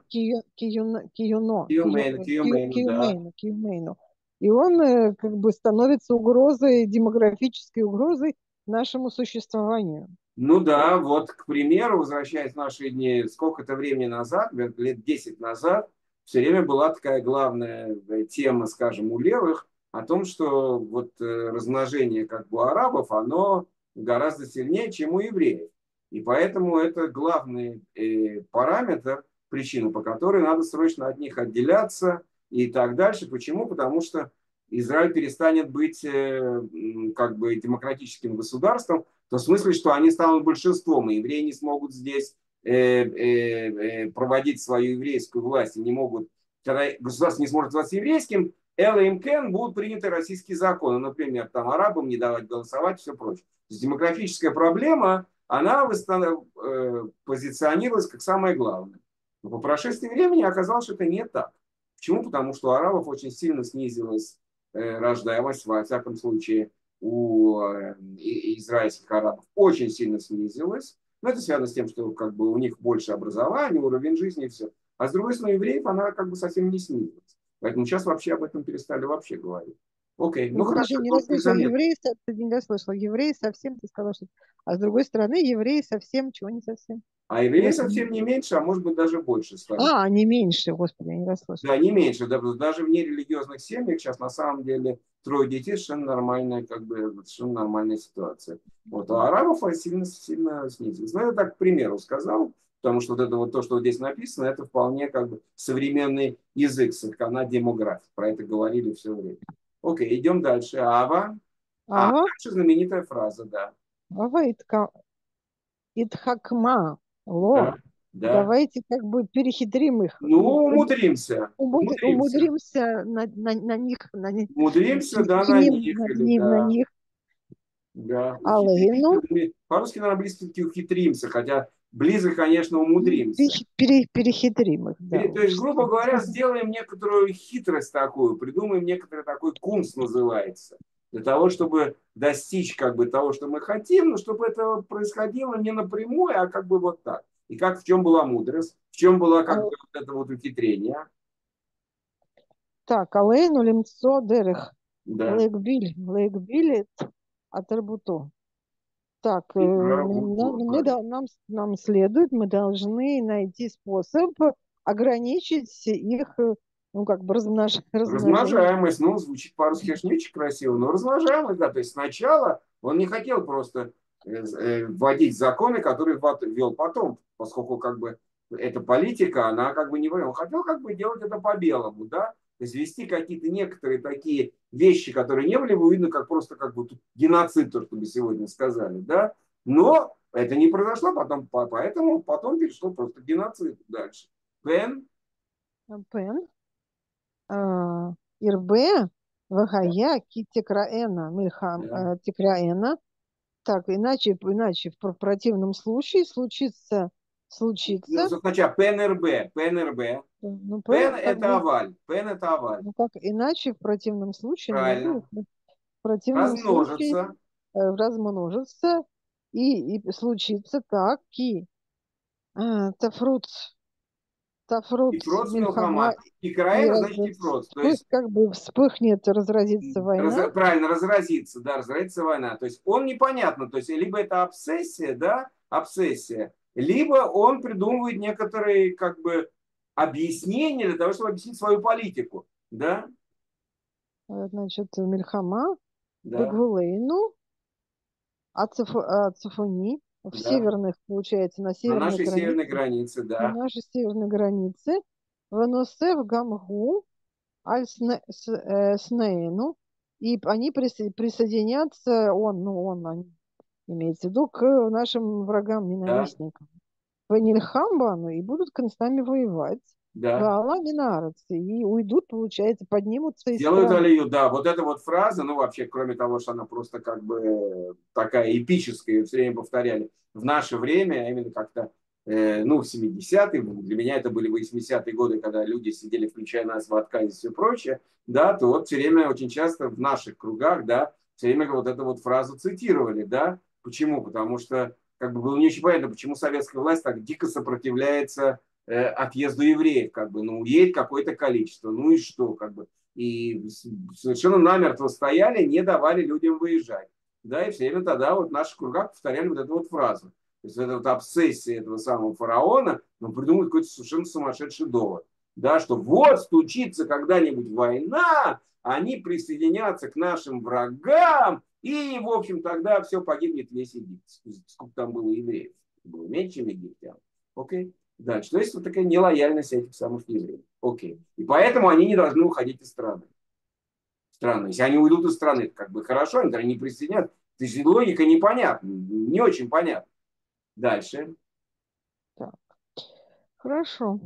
Киюмейну, да. Киюмейну. И он как бы становится угрозой, демографической угрозой нашему существованию. Ну да, вот, к примеру, возвращаясь в наши дни, сколько-то времени назад, лет 10 назад, все время была такая главная тема, скажем, у левых, о том, что вот размножение как бы у арабов, оно гораздо сильнее, чем у евреев. И поэтому это главный параметр, причина, по которой надо срочно от них отделяться и так дальше. Почему? Потому что Израиль перестанет быть как бы демократическим государством, в том смысле, что они станут большинством, и евреи не смогут здесь проводить свою еврейскую власть, и не могут, когда государство не сможет стать еврейским, ЛМК будут приняты российские законы, например, там арабам не давать голосовать и все прочее. То есть демографическая проблема, она позиционировалась как самое главное. Но по прошествии времени оказалось, что это не так. Почему? Потому что у арабов очень сильно снизилась рождаемость, во всяком случае, у израильских арабов очень сильно снизилась. Но это связано с тем, что как бы у них больше образования, уровень жизни и все. А с другой стороны, у евреев она как бы совсем не снизилась. Поэтому сейчас вообще об этом перестали вообще говорить. Окей, ну Подожди, хорошо, не это расслышал. заметно. Ты не расслышал. Евреи совсем, ты сказал, что... А с другой стороны, евреи совсем, чего не совсем? А евреи совсем не меньше, а может быть даже больше стали. Не меньше, господи, я не расслышал. Да, не меньше. Даже в нерелигиозных семьях сейчас на самом деле 3 детей совершенно нормальная, как бы, совершенно нормальная ситуация. Вот, а арабов сильно, сильно снизилось. Ну, это так, к примеру, сказал, потому что вот это вот то, что здесь написано, это вполне как бы современный язык, сакана демографии. Про это говорили все время. Окей, идем дальше. Ава. А Ава, дальше знаменитая фраза, да. Ава Итхакма, Да, Ло. да. Давайте как бы перехитрим их. Ну, умудримся. Умудримся. Умудримся на них, Умудримся, да, на них. Или, на да. них. Да, Алейну по-русски, наверное, близко все-таки ухитримся, хотя близко, конечно, умудримся. перехитрим их, да. То есть, грубо говоря, сделаем некоторую хитрость такую, придумаем некоторый такой кунст называется, для того, чтобы достичь как бы того, что мы хотим, но чтобы это происходило не напрямую, а как бы вот так. И как в чем была мудрость, в чем была как бы вот это вот ухитрение. Так, Алейну лимцо дерех. Да. Лейкбиль атрибуту. Так, нам следует, мы должны найти способ ограничить их, ну, как бы размножение. Размножаемость, ну, звучит по-русски, конечно, не очень красиво, но размножаемость, да, то есть сначала он не хотел просто вводить законы, которые ввел потом, поскольку как бы эта политика, она как бы не... Он хотел как бы делать это по-белому, да, то есть ввести какие-то некоторые такие вещи, которые не были бы видны, как просто как бы геноцид, то, что бы сегодня сказали, да, но это не произошло, поэтому потом перешло просто геноцид дальше. Пен? Ирбе, Вагая, Китекраэна, Мильхам, Да. Текраэна. Так, иначе в противном случае случится. Ну, сначала ПНРБ. Ну, Пен как это бы, оваль. Пен это оваль. ну, как иначе в противном случае, Правильно. в противном случае Размножится. размножится и случится так, тафрут, И тафрут фроц мильхама, милхама. И краина, значит, и фроц. То есть, как бы вспыхнет, разразится война. правильно, разразится, да, разразится война. То есть он непонятно. То есть либо это обсессия, да, обсессия, либо он придумывает некоторые как бы объяснения для того, чтобы объяснить свою политику. Да? Значит, мильхама, Да. бегвулейну, Цифуни, в Да. северных, получается, На нашей северной границе, на да. нашей северной границе, Веносев Гамгу, Снеину, и они присоединятся, они, имеется в виду, к нашим врагам, Да, ненавистникам. Ванильхамбану и будут с нами воевать. да. Ваала Минарец. И уйдут, получается, поднимутся из Сделают страны. алию, да. Вот эта вот фраза, ну вообще, кроме того, что она просто как бы такая эпическая, ее все время повторяли, в наше время, а именно как-то, ну, в 70-е, для меня это были 80-е годы, когда люди сидели, включая нас, в отказе и все прочее, да, то вот все время очень часто в наших кругах, да, все время вот эту вот фразу цитировали, да. Почему? Потому что как бы было не очень понятно, почему советская власть так дико сопротивляется отъезду евреев, как бы, ну, уедет какое-то количество, ну и что, как бы, и совершенно намертво стояли, не давали людям выезжать. Да, и все время тогда вот в наших кругах повторяли вот эту вот фразу. То есть эта вот обсессия этого самого фараона, он придумал какой-то совершенно сумасшедший довод. Да, что вот случится когда-нибудь война, они присоединятся к нашим врагам, и, в общем, тогда все погибнет весь Египет. Сколько там было евреев? Было меньше, чем египтян. Окей? Дальше. То есть вот такая нелояльность этих самых евреев. Окей. И поэтому они не должны уходить из страны. Если они уйдут из страны, как бы хорошо, они тогда не присоединятся. То есть логика непонятна, не очень понятна. Дальше. Так, хорошо.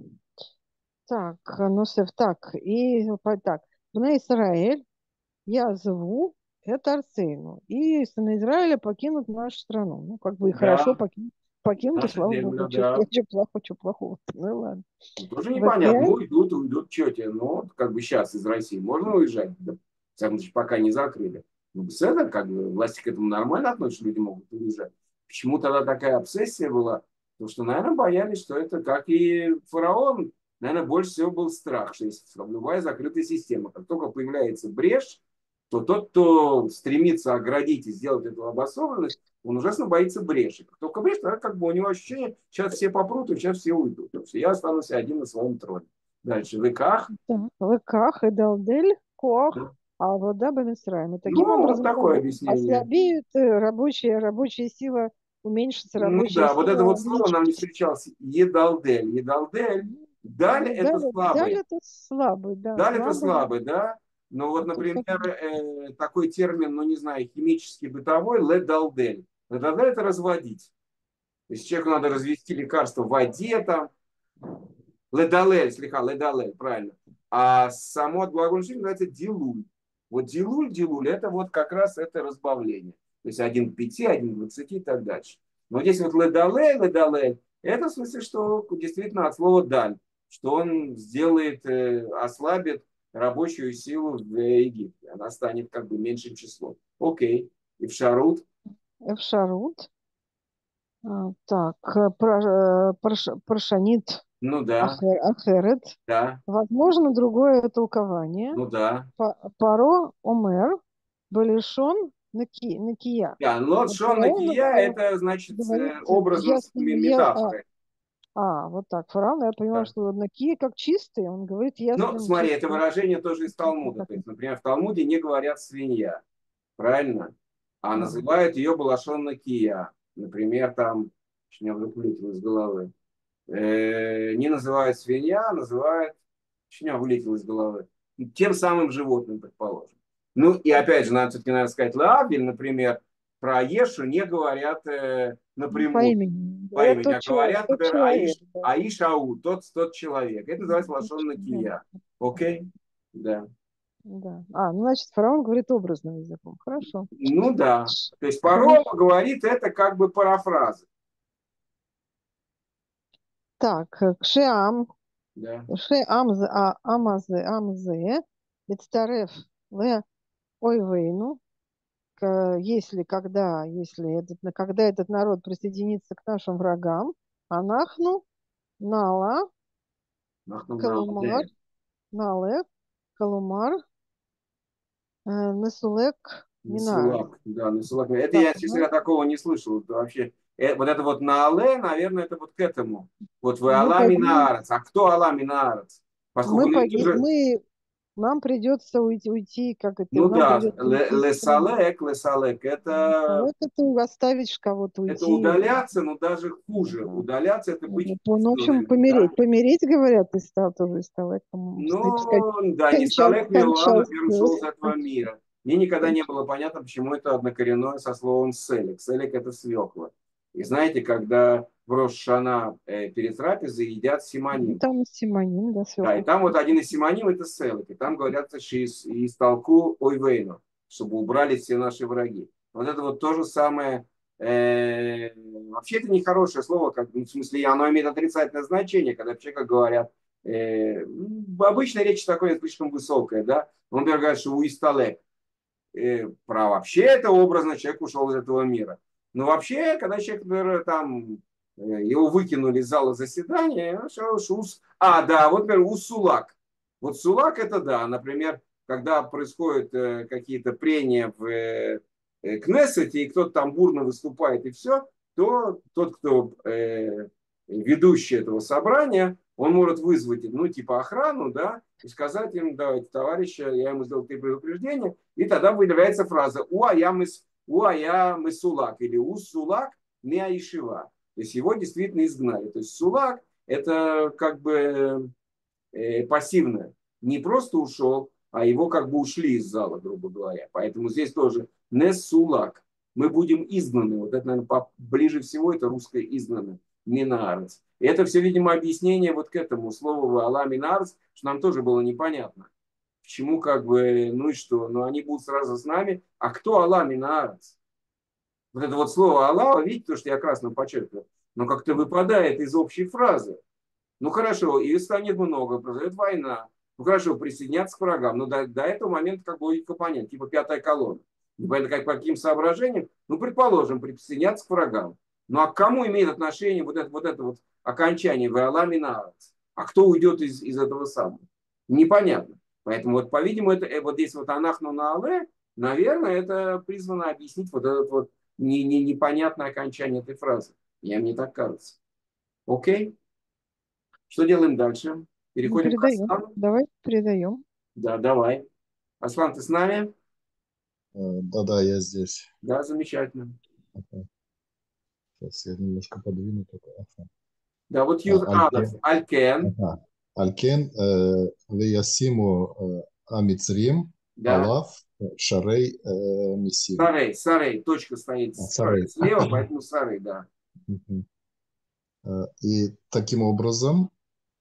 Так, Носеф, так, так. На Израиль я зову это Арцейну. И сыны Израиля покинут нашу страну. Ну, как бы и хорошо Да, покинут, и наша слава земля, Богу, что да. что плохого. Ну ладно. Ну, тоже непонятно. ВК, Ну, уйдут, что тебе? Ну, вот как бы сейчас из России можно уезжать? Да, в всяком случае, пока не закрыли. Ну, без этого, как бы, власти к этому нормально относятся, люди могут уезжать. Почему тогда такая обсессия была? Потому что, наверное, боялись, что это, как и фараон, наверное, больше всего был страх, что есть любая закрытая система. Как только появляется брешь, то тот, кто стремится оградить и сделать эту обособленность, он ужасно боится бреши. Как только брешь, тогда как бы у него ощущение, сейчас все попрут, и сейчас все уйдут. Так что я останусь один на своем троне. Дальше. В веках. ВК, Эдалдель, Коах, Да. а вода Бамисраем. И таким Ну, вот образом такое объяснение. ослабеют рабочая сила, уменьшится Ну рабочая да, вот это сила, вот слово нам не встречалось. Едалдель. Едалдель. Даль это Даль слабый. это слабый, да, Даль это слабый. слабый, да? Но вот, Это например, как такой термин, ну не знаю, химический, бытовой, ледалдель. Ледалдель это разводить. То есть человеку надо развести лекарство в воде, там, ледалель, слегка, ледалель, правильно. А само от глагольного числа называется дилуль. Вот дилуль, это вот как раз это разбавление. То есть 1 к 5, 1 к 20 и так дальше. Но здесь вот ледалель, это в смысле, что действительно от слова даль, что он сделает, ослабит рабочую силу в Египте. Она станет как бы меньшим числом. Окей. И в Шарут, Эвшарут. Так, Паршанит ну да, Ахерет. да, Возможно, другое толкование. ну да. Паро Омер Балишон Накия. Да, но Вот Шон фараон Накия это значит говорит образно с ясным, метафорой. вот так, фараон, я понимаю, Да. что Накия как чистый, он говорит Ну, ясным, смотри, это чистым. выражение тоже из Талмуда. То есть, например, в Талмуде не говорят свинья, правильно? А называют ее Балашон Накия. Например, там, что меня вдруг вылетело из головы. Не называют свинья, а называют, что меня вылетело из головы, тем самым животным, предположим. Ну, и опять же, надо все-таки, наверное, сказать, Лаавдиль, например, про Ешу не говорят По напрямую, имени. по Говорят, имени, а говорят, тот например, человек. Да. Аиш Ау, тот человек. Это называется Лашон Да. Накия. Окей? Да. Да. Ну, значит, фараон говорит образным языком. Хорошо. Ну да. То есть Паро Хорошо. говорит это как бы парафраза. Так, Кшиам, Да. Амазе, Ицтареф, В, Ойвейну, когда этот народ присоединится к нашим врагам, Анахну, Нала, Калумар, Налев, Калумар, Насулек, Минар. Насулак, да, Насулак. Это Так, я, честно говоря, такого не слышал. Это вообще, вот это вот на Але, наверное, это вот к этому. Вот вы мы Алла пойдем, Минаарец. А кто Алла Минаарец? Поскольку мы ну, это пойдем, же, нам придется уйти, как это, ну нам да, придется уйти из страны. Лесалек, Человек это оставить кого-то, это уйти. удаляться, но даже хуже. Да. Удаляться это быть Ну, в общем, изгнанным, да? помереть, говорят, и стал тоже из того, Ну, сказать, да, не Сталек Милан, кончался. наверное, ушел из этого мира. Мне никогда не было понятно, почему это однокоренное со словом селек. Селек – это свекла. И знаете, когда в Рош-ха-Шана перед трапезой едят симоним. Там симоним, да, Да, и свекла. там вот один из симоним – это селек. И там говорят, что из толку ойвейну, чтобы убрали все наши враги. Вот это вот то же самое. Вообще это нехорошее слово, как, в смысле, оно имеет отрицательное значение, когда человека говорят. Обычно речь такое слишком высокая, да. Он говорит, что уисталек. Про вообще это образно человек ушел из этого мира. Но вообще, когда человек, например, там его выкинули из зала заседания, да, вот, например, усулак. Вот сулак это да, например, когда происходят какие-то прения в Кнессете, и кто-то там бурно выступает и все, то тот, кто ведущий этого собрания, он может вызвать, ну, типа охрану, да, и сказать им, давайте, товарищи, я ему сделал 3 предупреждения, и тогда выявляется фраза уая мысулак или усулак не аишива. То есть его действительно изгнали. То есть сулак это как бы пассивное. Не просто ушел, а его как бы ушли из зала, грубо говоря. Поэтому здесь тоже не сулак. Мы будем изгнаны. Вот это, наверное, ближе всего это русское изгнаны. Минарец. И это все, видимо, объяснение вот к этому слову Алла Минарец, что нам тоже было непонятно. Почему как бы, ну и что? Но они будут сразу с нами. А кто Алла Минарец? Вот это вот слово Аллах, видите, то, что я красным подчеркиваю, но как-то выпадает из общей фразы. Ну хорошо, и станет много, произойдет война. Ну хорошо, присоединяться к врагам. Но до этого момента как бы логика понятна, типа 5-я колонна. Непонятно, как, по каким соображениям. Ну, предположим, присоединяться к врагам. Ну а к кому имеет отношение вот это вот окончание «Веала Минарец»? А кто уйдет из этого самого? Непонятно. Поэтому вот, по-видимому, это вот здесь вот «Анахну на Але», наверное, это призвано объяснить вот это вот непонятное окончание этой фразы. Мне так кажется. Окей? Что делаем дальше? Переходим к Передаем. Аслану? Давай передаем. Да, давай. Аслан, ты с нами? Да-да, я здесь. Да, замечательно. Ага. Сейчас я немножко подвину только. Ага. Да, вот Юд Алеф, Алькен. Алькен, Ага. Алькен веясиму амицрим да, алаф шарей мисим. Сарей, точка стоит Сарей. слева, поэтому Сарей, да. Мгм. И таким образом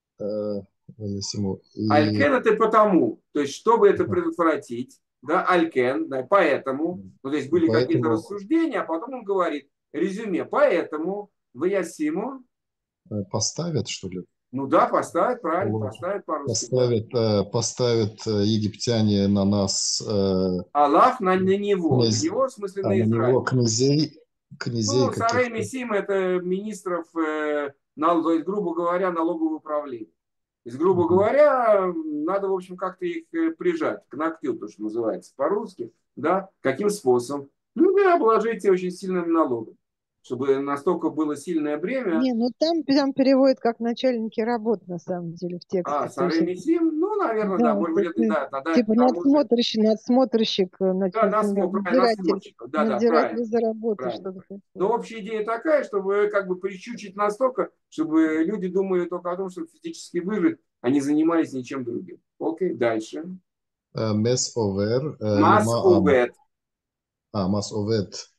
веясиму и Алькен это потому, то есть чтобы это предотвратить, да, Алькен, да, поэтому, ну, то есть были какие-то поэтому рассуждения, а потом он говорит, резюме, поэтому Ваясиму, поставят, что ли? ну да, поставить, правильно, Вот. поставить по-русски, да. Поставят египтяне на нас, Аллах на него, князь, в смысле на на него Израиль. князей Ну, Сарей каких-то. Мессим это министров, то есть, грубо говоря, налогового управления. То есть, грубо Мгм. говоря, надо, в общем, как-то их прижать к ногтю, то, что называется по-русски. Да? Каким способом? Ну, да, обложить очень сильным налогом. Чтобы настолько было сильное бремя. Не, ну там переводят как начальники работ, на самом деле, в тексте. То есть, Сарей Мессим, ну, наверное, да, да, может быть, это, да, тогда это типа поможет. надсмотрщик, Да, правильно, насмотрщик. Да, надзиратель правильно. за работой, Правильно. что-то Но такое. общая идея такая, чтобы как бы прищучить настолько, чтобы люди думали только о том, чтобы физически выжить, а не занимались ничем другим. Окей, дальше. Мес овер Мас лимаан. овет. Мас овет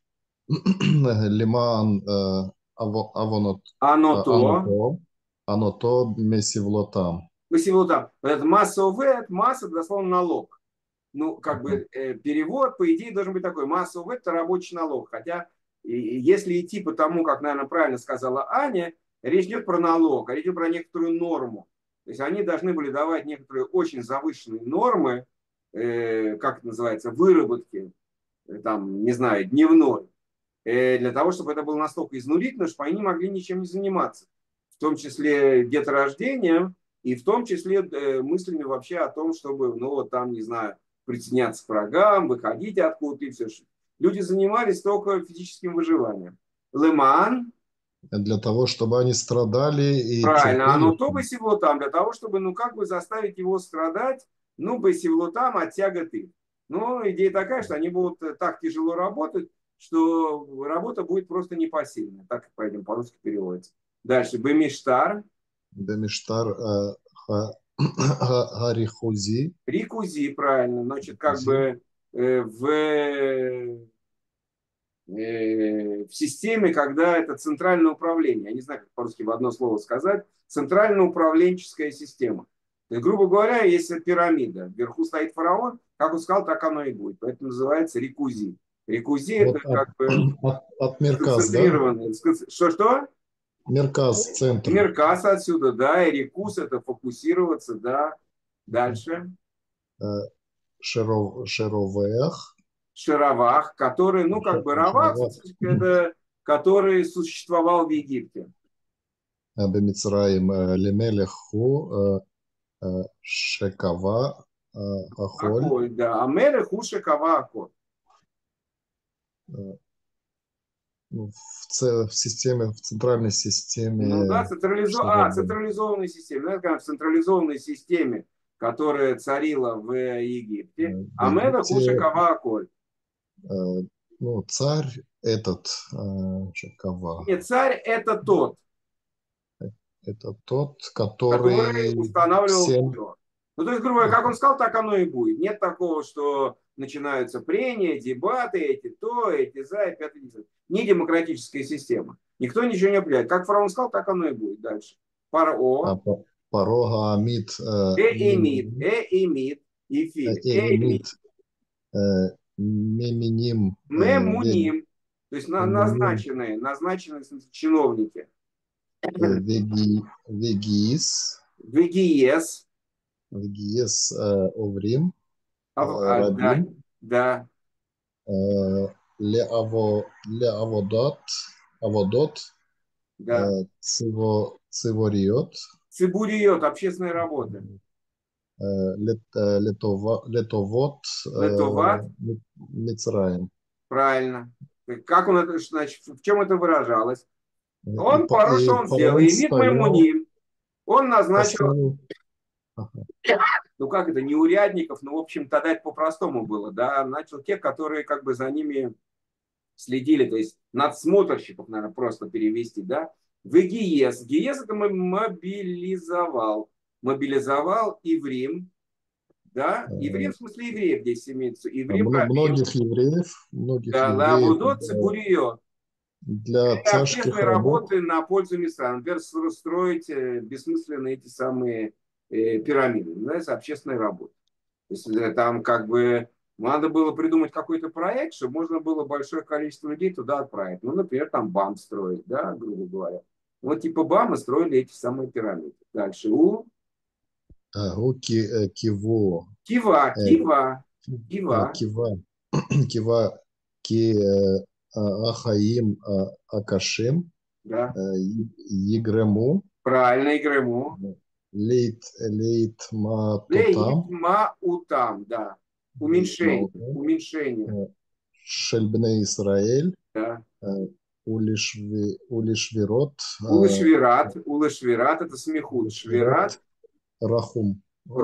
лимаан авонот Оно то. аното месивлотам. Вот это масса овет, масса, дословно налог. Ну, как бы перевод, по идее, должен быть такой. Масса овет – это рабочий налог. Хотя, если идти по тому, как, наверное, правильно сказала Аня, речь идет про налог, а речь идет про некоторую норму. То есть они должны были давать некоторые очень завышенные нормы, как это называется, выработки, там, не знаю, дневной, для того, чтобы это было настолько изнурительно, что они не могли ничем не заниматься. В том числе деторождением и в том числе мыслями вообще о том, чтобы, ну вот там, не знаю, присоединяться к врагам, выходить откуда-то и все. Люди занимались только физическим выживанием. Леман, Для того, чтобы они страдали и правильно, терпели. оно то бы сивло там, для того, чтобы, ну, как бы заставить его страдать, ну, бы сивло там от тяготы. Но идея такая, что они будут так тяжело работать, что работа будет просто непосильная. Так, пойдем, по-русски переводится. Дальше. Бемиштар. Бемиштар гарихузи. Рикузи, правильно. Значит, как бы в системе, когда это центральное управление. Я не знаю, как по-русски в одно слово сказать. Центральная управленческая система. То есть, грубо говоря, если пирамида, вверху стоит фараон, как он сказал, так оно и будет. Поэтому называется рекузи. Рекузи это Вот как бы от Мерказ, да? сконцентрированный. Что-что? Мерказ, центр. Меркас отсюда, да, и рекус это фокусироваться, да. Дальше. Шеровех. Шеравах, который, ну, как бы Равах, это который существовал в Египте. Бемицраим лемелеху шекава ахоль. Аколь, да. Амелех ушекава аколь. В системе, в центральной системе. Ну да, централизованной системе. Ну, это в централизованной системе, которая царила в Египте. Амелех ушекава аколь. Ну, царь этот Шекава. Нет, царь это тот. Это тот, который устанавливал всем... все. Ну, то есть, грубо говоря, как он сказал, так оно и будет. Нет такого, что начинаются прения, дебаты, эти то, эти за, и пятый, десятый. Не демократическая система. Никто ничего не определяет. Как фараон сказал, так оно и будет дальше. Паро. Паро Амид. Эмит. Ифиль. Меминим. Мемуним. То есть назначенные чиновники. Вегиес. Вегиес Оврим. Рабим. Да. Леаводот. Да. Цивориот. Цибуриот, общественные работы. Летовод. Мицраим. Правильно. Как он это, значит, в чем это выражалось? Он порой, что он сделал? Имит Маймуним. Он назначил, ну как это, не урядников, но в общем тогда это по-простому было, да, начал те, которые как бы за ними следили, то есть надсмотрщиков, наверное, просто перевести, да. В Гиес. Гиес это мобилизовал Иврим, да, Иврим в смысле евреев здесь имеется. Иврим многих евреев. Да, лабудот цибурио. Для тяжких общественные работы на пользу места. Например, строить бессмысленные эти самые пирамиды. Называется общественная работа. То есть там как бы надо было придумать какой-то проект, чтобы можно было большое количество людей туда отправить. Ну, например, там БАМ строить, да, грубо говоря. Вот типа БАМа строили эти самые пирамиды. Дальше Киво. Кива. Ахаим Акашим. Да. Егрему. Правильно, Егрему. Лейтмаутам, да. Уменьшение. Шельбне Исраэль. Да. Улишвирот. Улишвират, это смехут. Швират. Рухам.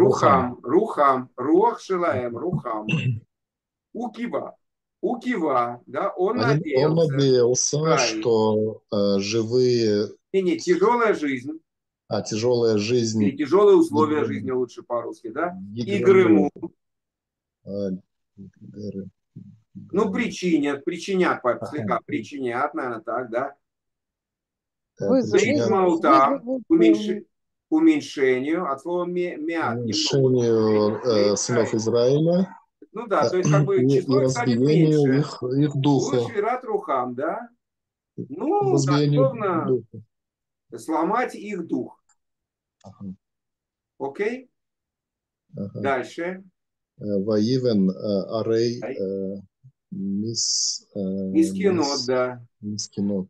Руах Шилаем. Рухам. Укива, да, он надеялся, что живые... Не, тяжелая жизнь. Тяжелая жизнь. Или тяжелые условия жизни лучше по-русски, да? Игрыму. Ну, причинят, слегка причинят, наверное, так, да? Уменьшению, от слова мят. Уменьшению сынов Израиля. Ну да, то есть как бы число станет меньше. Их духа. Швират Рухам, да? Ну, дословно сломать их дух. Окей? Дальше. Воивен арей мискинот, да. Мискинот.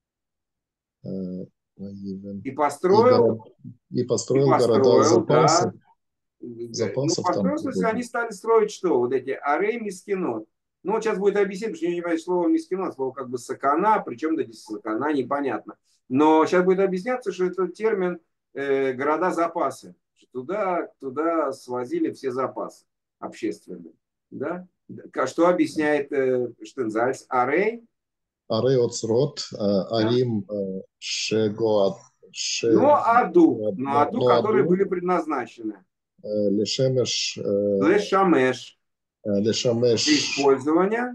И построил города запасов. Запасов построил, в смысле, они стали строить что? Вот эти арей мискинот. Ну, вот сейчас будет объяснить, потому что я не понимаю слово мискинот, слово как бы сакана, причем да здесь сакана, непонятно. Но сейчас будет объясняться, что это термин города запасы. Туда свозили все запасы общественные. Да? Что объясняет Штензальц? Арей? Арей оцрот, арим шегоат. Аду, которые были предназначены. Лешемеш. Лешамеш. לשמש для использования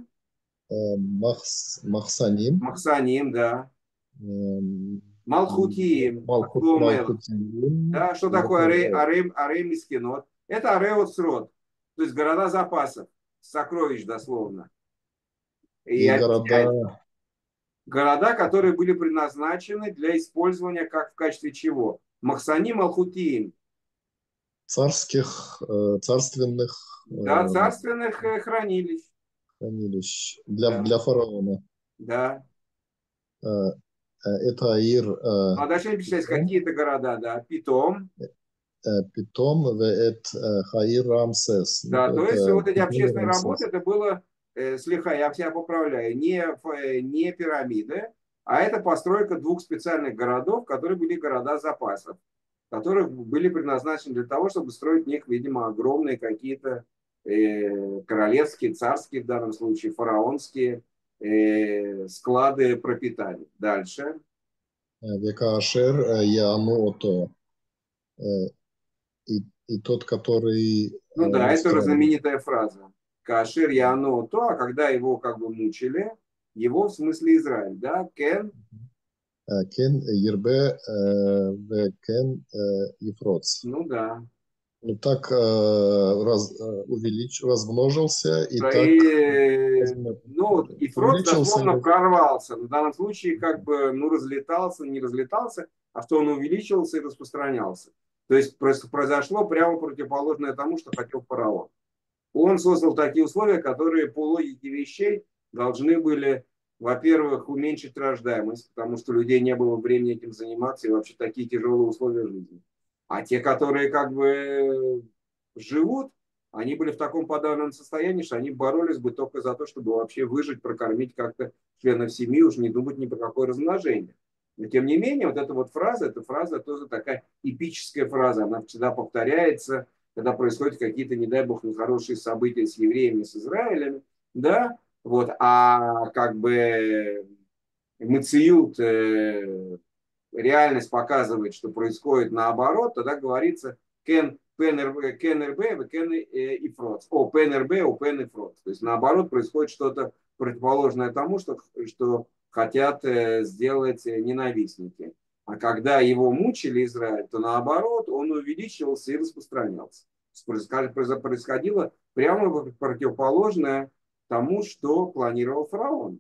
מחסנים, махсаним, да, малхутиим, слово мелах. מלכותיים, Да, что такое арей мискинот? Это ареот срод, то есть города запасов, сокровищ дословно. И и города города, которые были предназначены для использования как в качестве чего? Махсаним алхутиим. царственных Да, царственных хранилищ. хранилищ Да. для фараона. Да. Это Аир Ну, а дальше перечислять какие-то города, да. Питом. Питом, веэт Хаир Рамсес. Да, то есть вот эти общественные Рамсес. работы, это было, слегка, я себя поправляю, не пирамиды, а это постройка двух специальных городов, которые были города запасов, которые были предназначены для того, чтобы строить в них, видимо, огромные какие-то королевские, царские, в данном случае, фараонские склады пропитания. Дальше. Векаашер Яануото. И тот, который... Ну да, это строил. знаменитая фраза. Кашир Яно то, а когда его как бы мучили, его в смысле Израиль, да? Кен. Кен Ербе Кен Ефроц. Ну да. Ну так размножился и Да, так ну, и Фрод дословно прорвался. В данном случае как бы разлетался, не разлетался, а что он увеличивался и распространялся. То есть произошло прямо противоположное тому, что хотел фараон. Он создал такие условия, которые по логике вещей должны были, во-первых, уменьшить рождаемость, потому что у людей не было времени этим заниматься, и вообще такие тяжелые условия жизни. А те, которые как бы живут, они были в таком подавленном состоянии, что они боролись бы только за то, чтобы вообще выжить, прокормить как-то членов семьи, уж не думать ни про какое размножение. Но тем не менее, вот эта вот фраза, эта фраза тоже такая эпическая фраза, она всегда повторяется, когда происходят какие-то, не дай бог, нехорошие события с евреями, с Израилем, да, вот, а как бы мециют, реальность показывает, что происходит наоборот, тогда говорится кен РБ, кен и фроц. О, пен РБ, о, пен и фроц. То есть наоборот происходит что-то противоположное тому, что хотят сделать ненавистники. А когда его мучили Израиль, то наоборот он увеличивался и распространялся. Происходило прямо противоположное тому, что планировал фараон.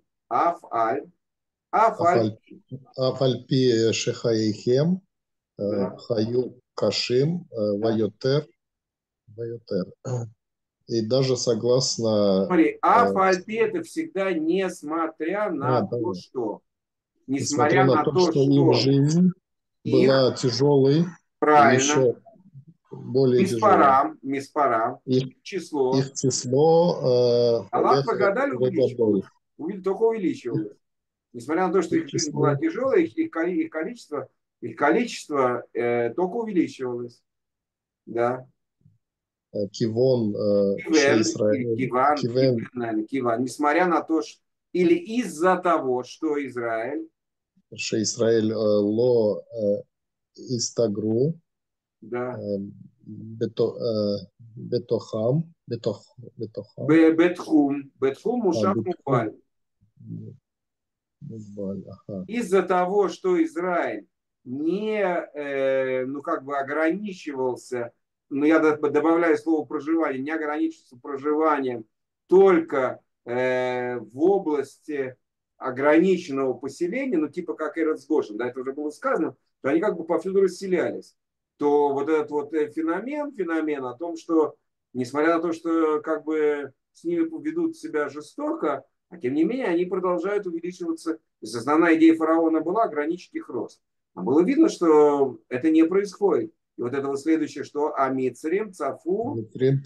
Афальпи Шехаихем, Хаю Кашим, Вайотер. И даже согласно... Смотри, афальпи это всегда несмотря на то, что. Несмотря на то, что их жизнь была тяжелой, правильно, еще более тяжелой. Миспарам, Их число. Аллах Гадаль увеличивалось. Только увеличивалось. Несмотря на то, что их жизнь была тяжелая, их количество только увеличивалось. Да. Кивон, Киван. Несмотря на то, что или из-за того, что Израиль Израиль ло истагру, да. Бетохам. Бетхум ушах мукбаль. Из-за того, что Израиль не ограничивался, я добавляю слово проживание, не ограничивался проживанием только в области ограниченного поселения, типа как Эрец Гошен, да, это уже было сказано, то они как бы повсюду расселялись. То вот этот вот феномен о том, что несмотря на то, что как бы с ними ведут себя жестоко, а тем не менее они продолжают увеличиваться. То есть основная идея фараона была ограничить их рост. А было видно, что это не происходит. И вот это вот следующее, что Амицрим, Цафу.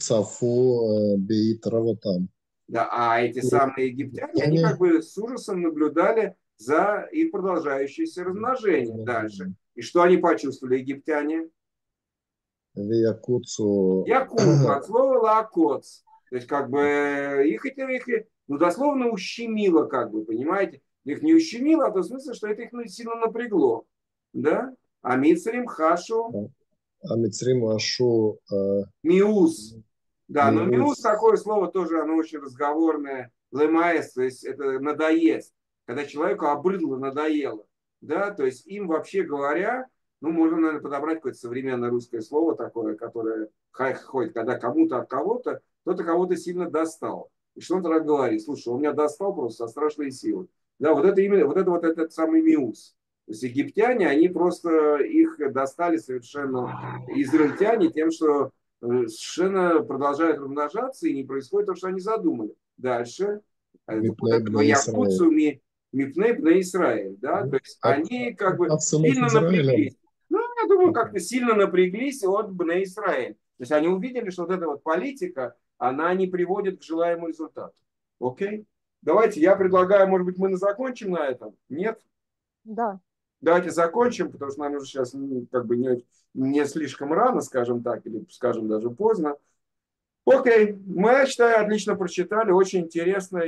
Беит Раватам. Да, а эти самые египтяне, они как бы с ужасом наблюдали за их продолжающееся размножение дальше. И что они почувствовали, египтяне? Якуцу. От слова лакоц. То есть как бы их дословно ущемило, как бы, понимаете? Их не ущемило, а в том смысле, что это их сильно напрягло. Да? Амицрим, Хашу. Амицрим, Ашу. Миус. Да, но минус Миус. такое слово тоже, оно очень разговорное. Лемаес, то есть это надоест. Когда человеку обрыдло, надоело. Да, то есть им вообще говоря, ну, можно, наверное, подобрать какое-то современное русское слово такое, которое ходит, когда кому-то от кого-то, кто-то кого-то сильно достал. И что он тогда говорит? Слушай, он меня достал просто со страшной силой. Да, вот это именно, вот этот самый миус. То есть египтяне, они просто их достали совершенно израильтяне тем, что совершенно продолжают размножаться, и не происходит то, что они задумали. Дальше. Это Мипней бне Исраэль. Якуцу Мипней Бне Исраэль. Да? То есть они как бы От сынов сильно Израиля. напряглись. Ну, я думаю, как-то сильно напряглись от Бне Исраэль. То есть они увидели, что вот эта вот политика, она не приводит к желаемому результату. Окей? Давайте, я предлагаю, может быть, мы закончим на этом? Нет? Да. Давайте закончим, потому что нам уже сейчас как бы не слишком рано, скажем так, или скажем даже поздно. Окей, мы, я считаю, отлично прочитали, очень интересно,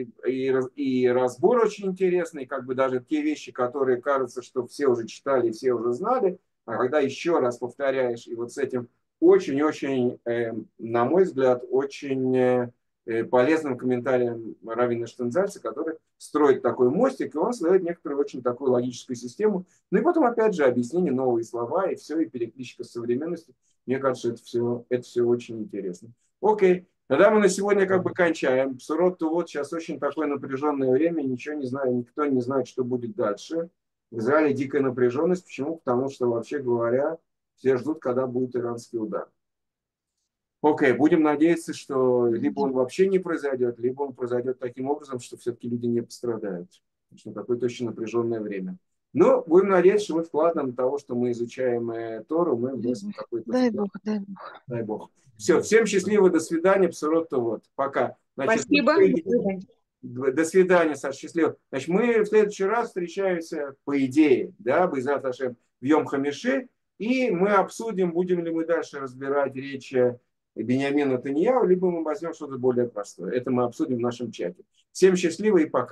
и разбор очень интересный, как бы даже те вещи, которые кажется, что все уже читали, все уже знали, а когда еще раз повторяешь, и вот с этим очень-очень, на мой взгляд, очень полезным комментарием Равина Штензальца, который строит такой мостик, и он создает некоторую очень такую логическую систему. Ну и потом, опять же, объяснение, новые слова, и все, и перекличка с современностью. Мне кажется, это все очень интересно. Окей, тогда мы на сегодня как бы кончаем. Псурот-то вот сейчас очень такое напряженное время, ничего не знаю, никто не знает, что будет дальше. В Израиле дикая напряженность. Почему? Потому что, вообще говоря, все ждут, когда будет иранский удар. Окей, будем надеяться, что либо он вообще не произойдет, либо он произойдет таким образом, что все-таки люди не пострадают. Потому что какое-то очень напряженное время. Но будем надеяться, что мы вкладом того, что мы изучаем Тору, мы вносим какой-то Дай вклад. Бог, дай Бог. Дай Бог. Все, всем счастливо, до свидания, Псурот-то вот. Пока. Значит, Спасибо. до свидания, Саша, счастливо. Значит, мы в следующий раз встречаемся, по идее, да, Бейзат Ашем, в Йом Хамиши, и мы обсудим, будем ли мы дальше разбирать речи Биньямина Таньяу, либо мы возьмем что-то более простое. Это мы обсудим в нашем чате. Всем счастливо и пока.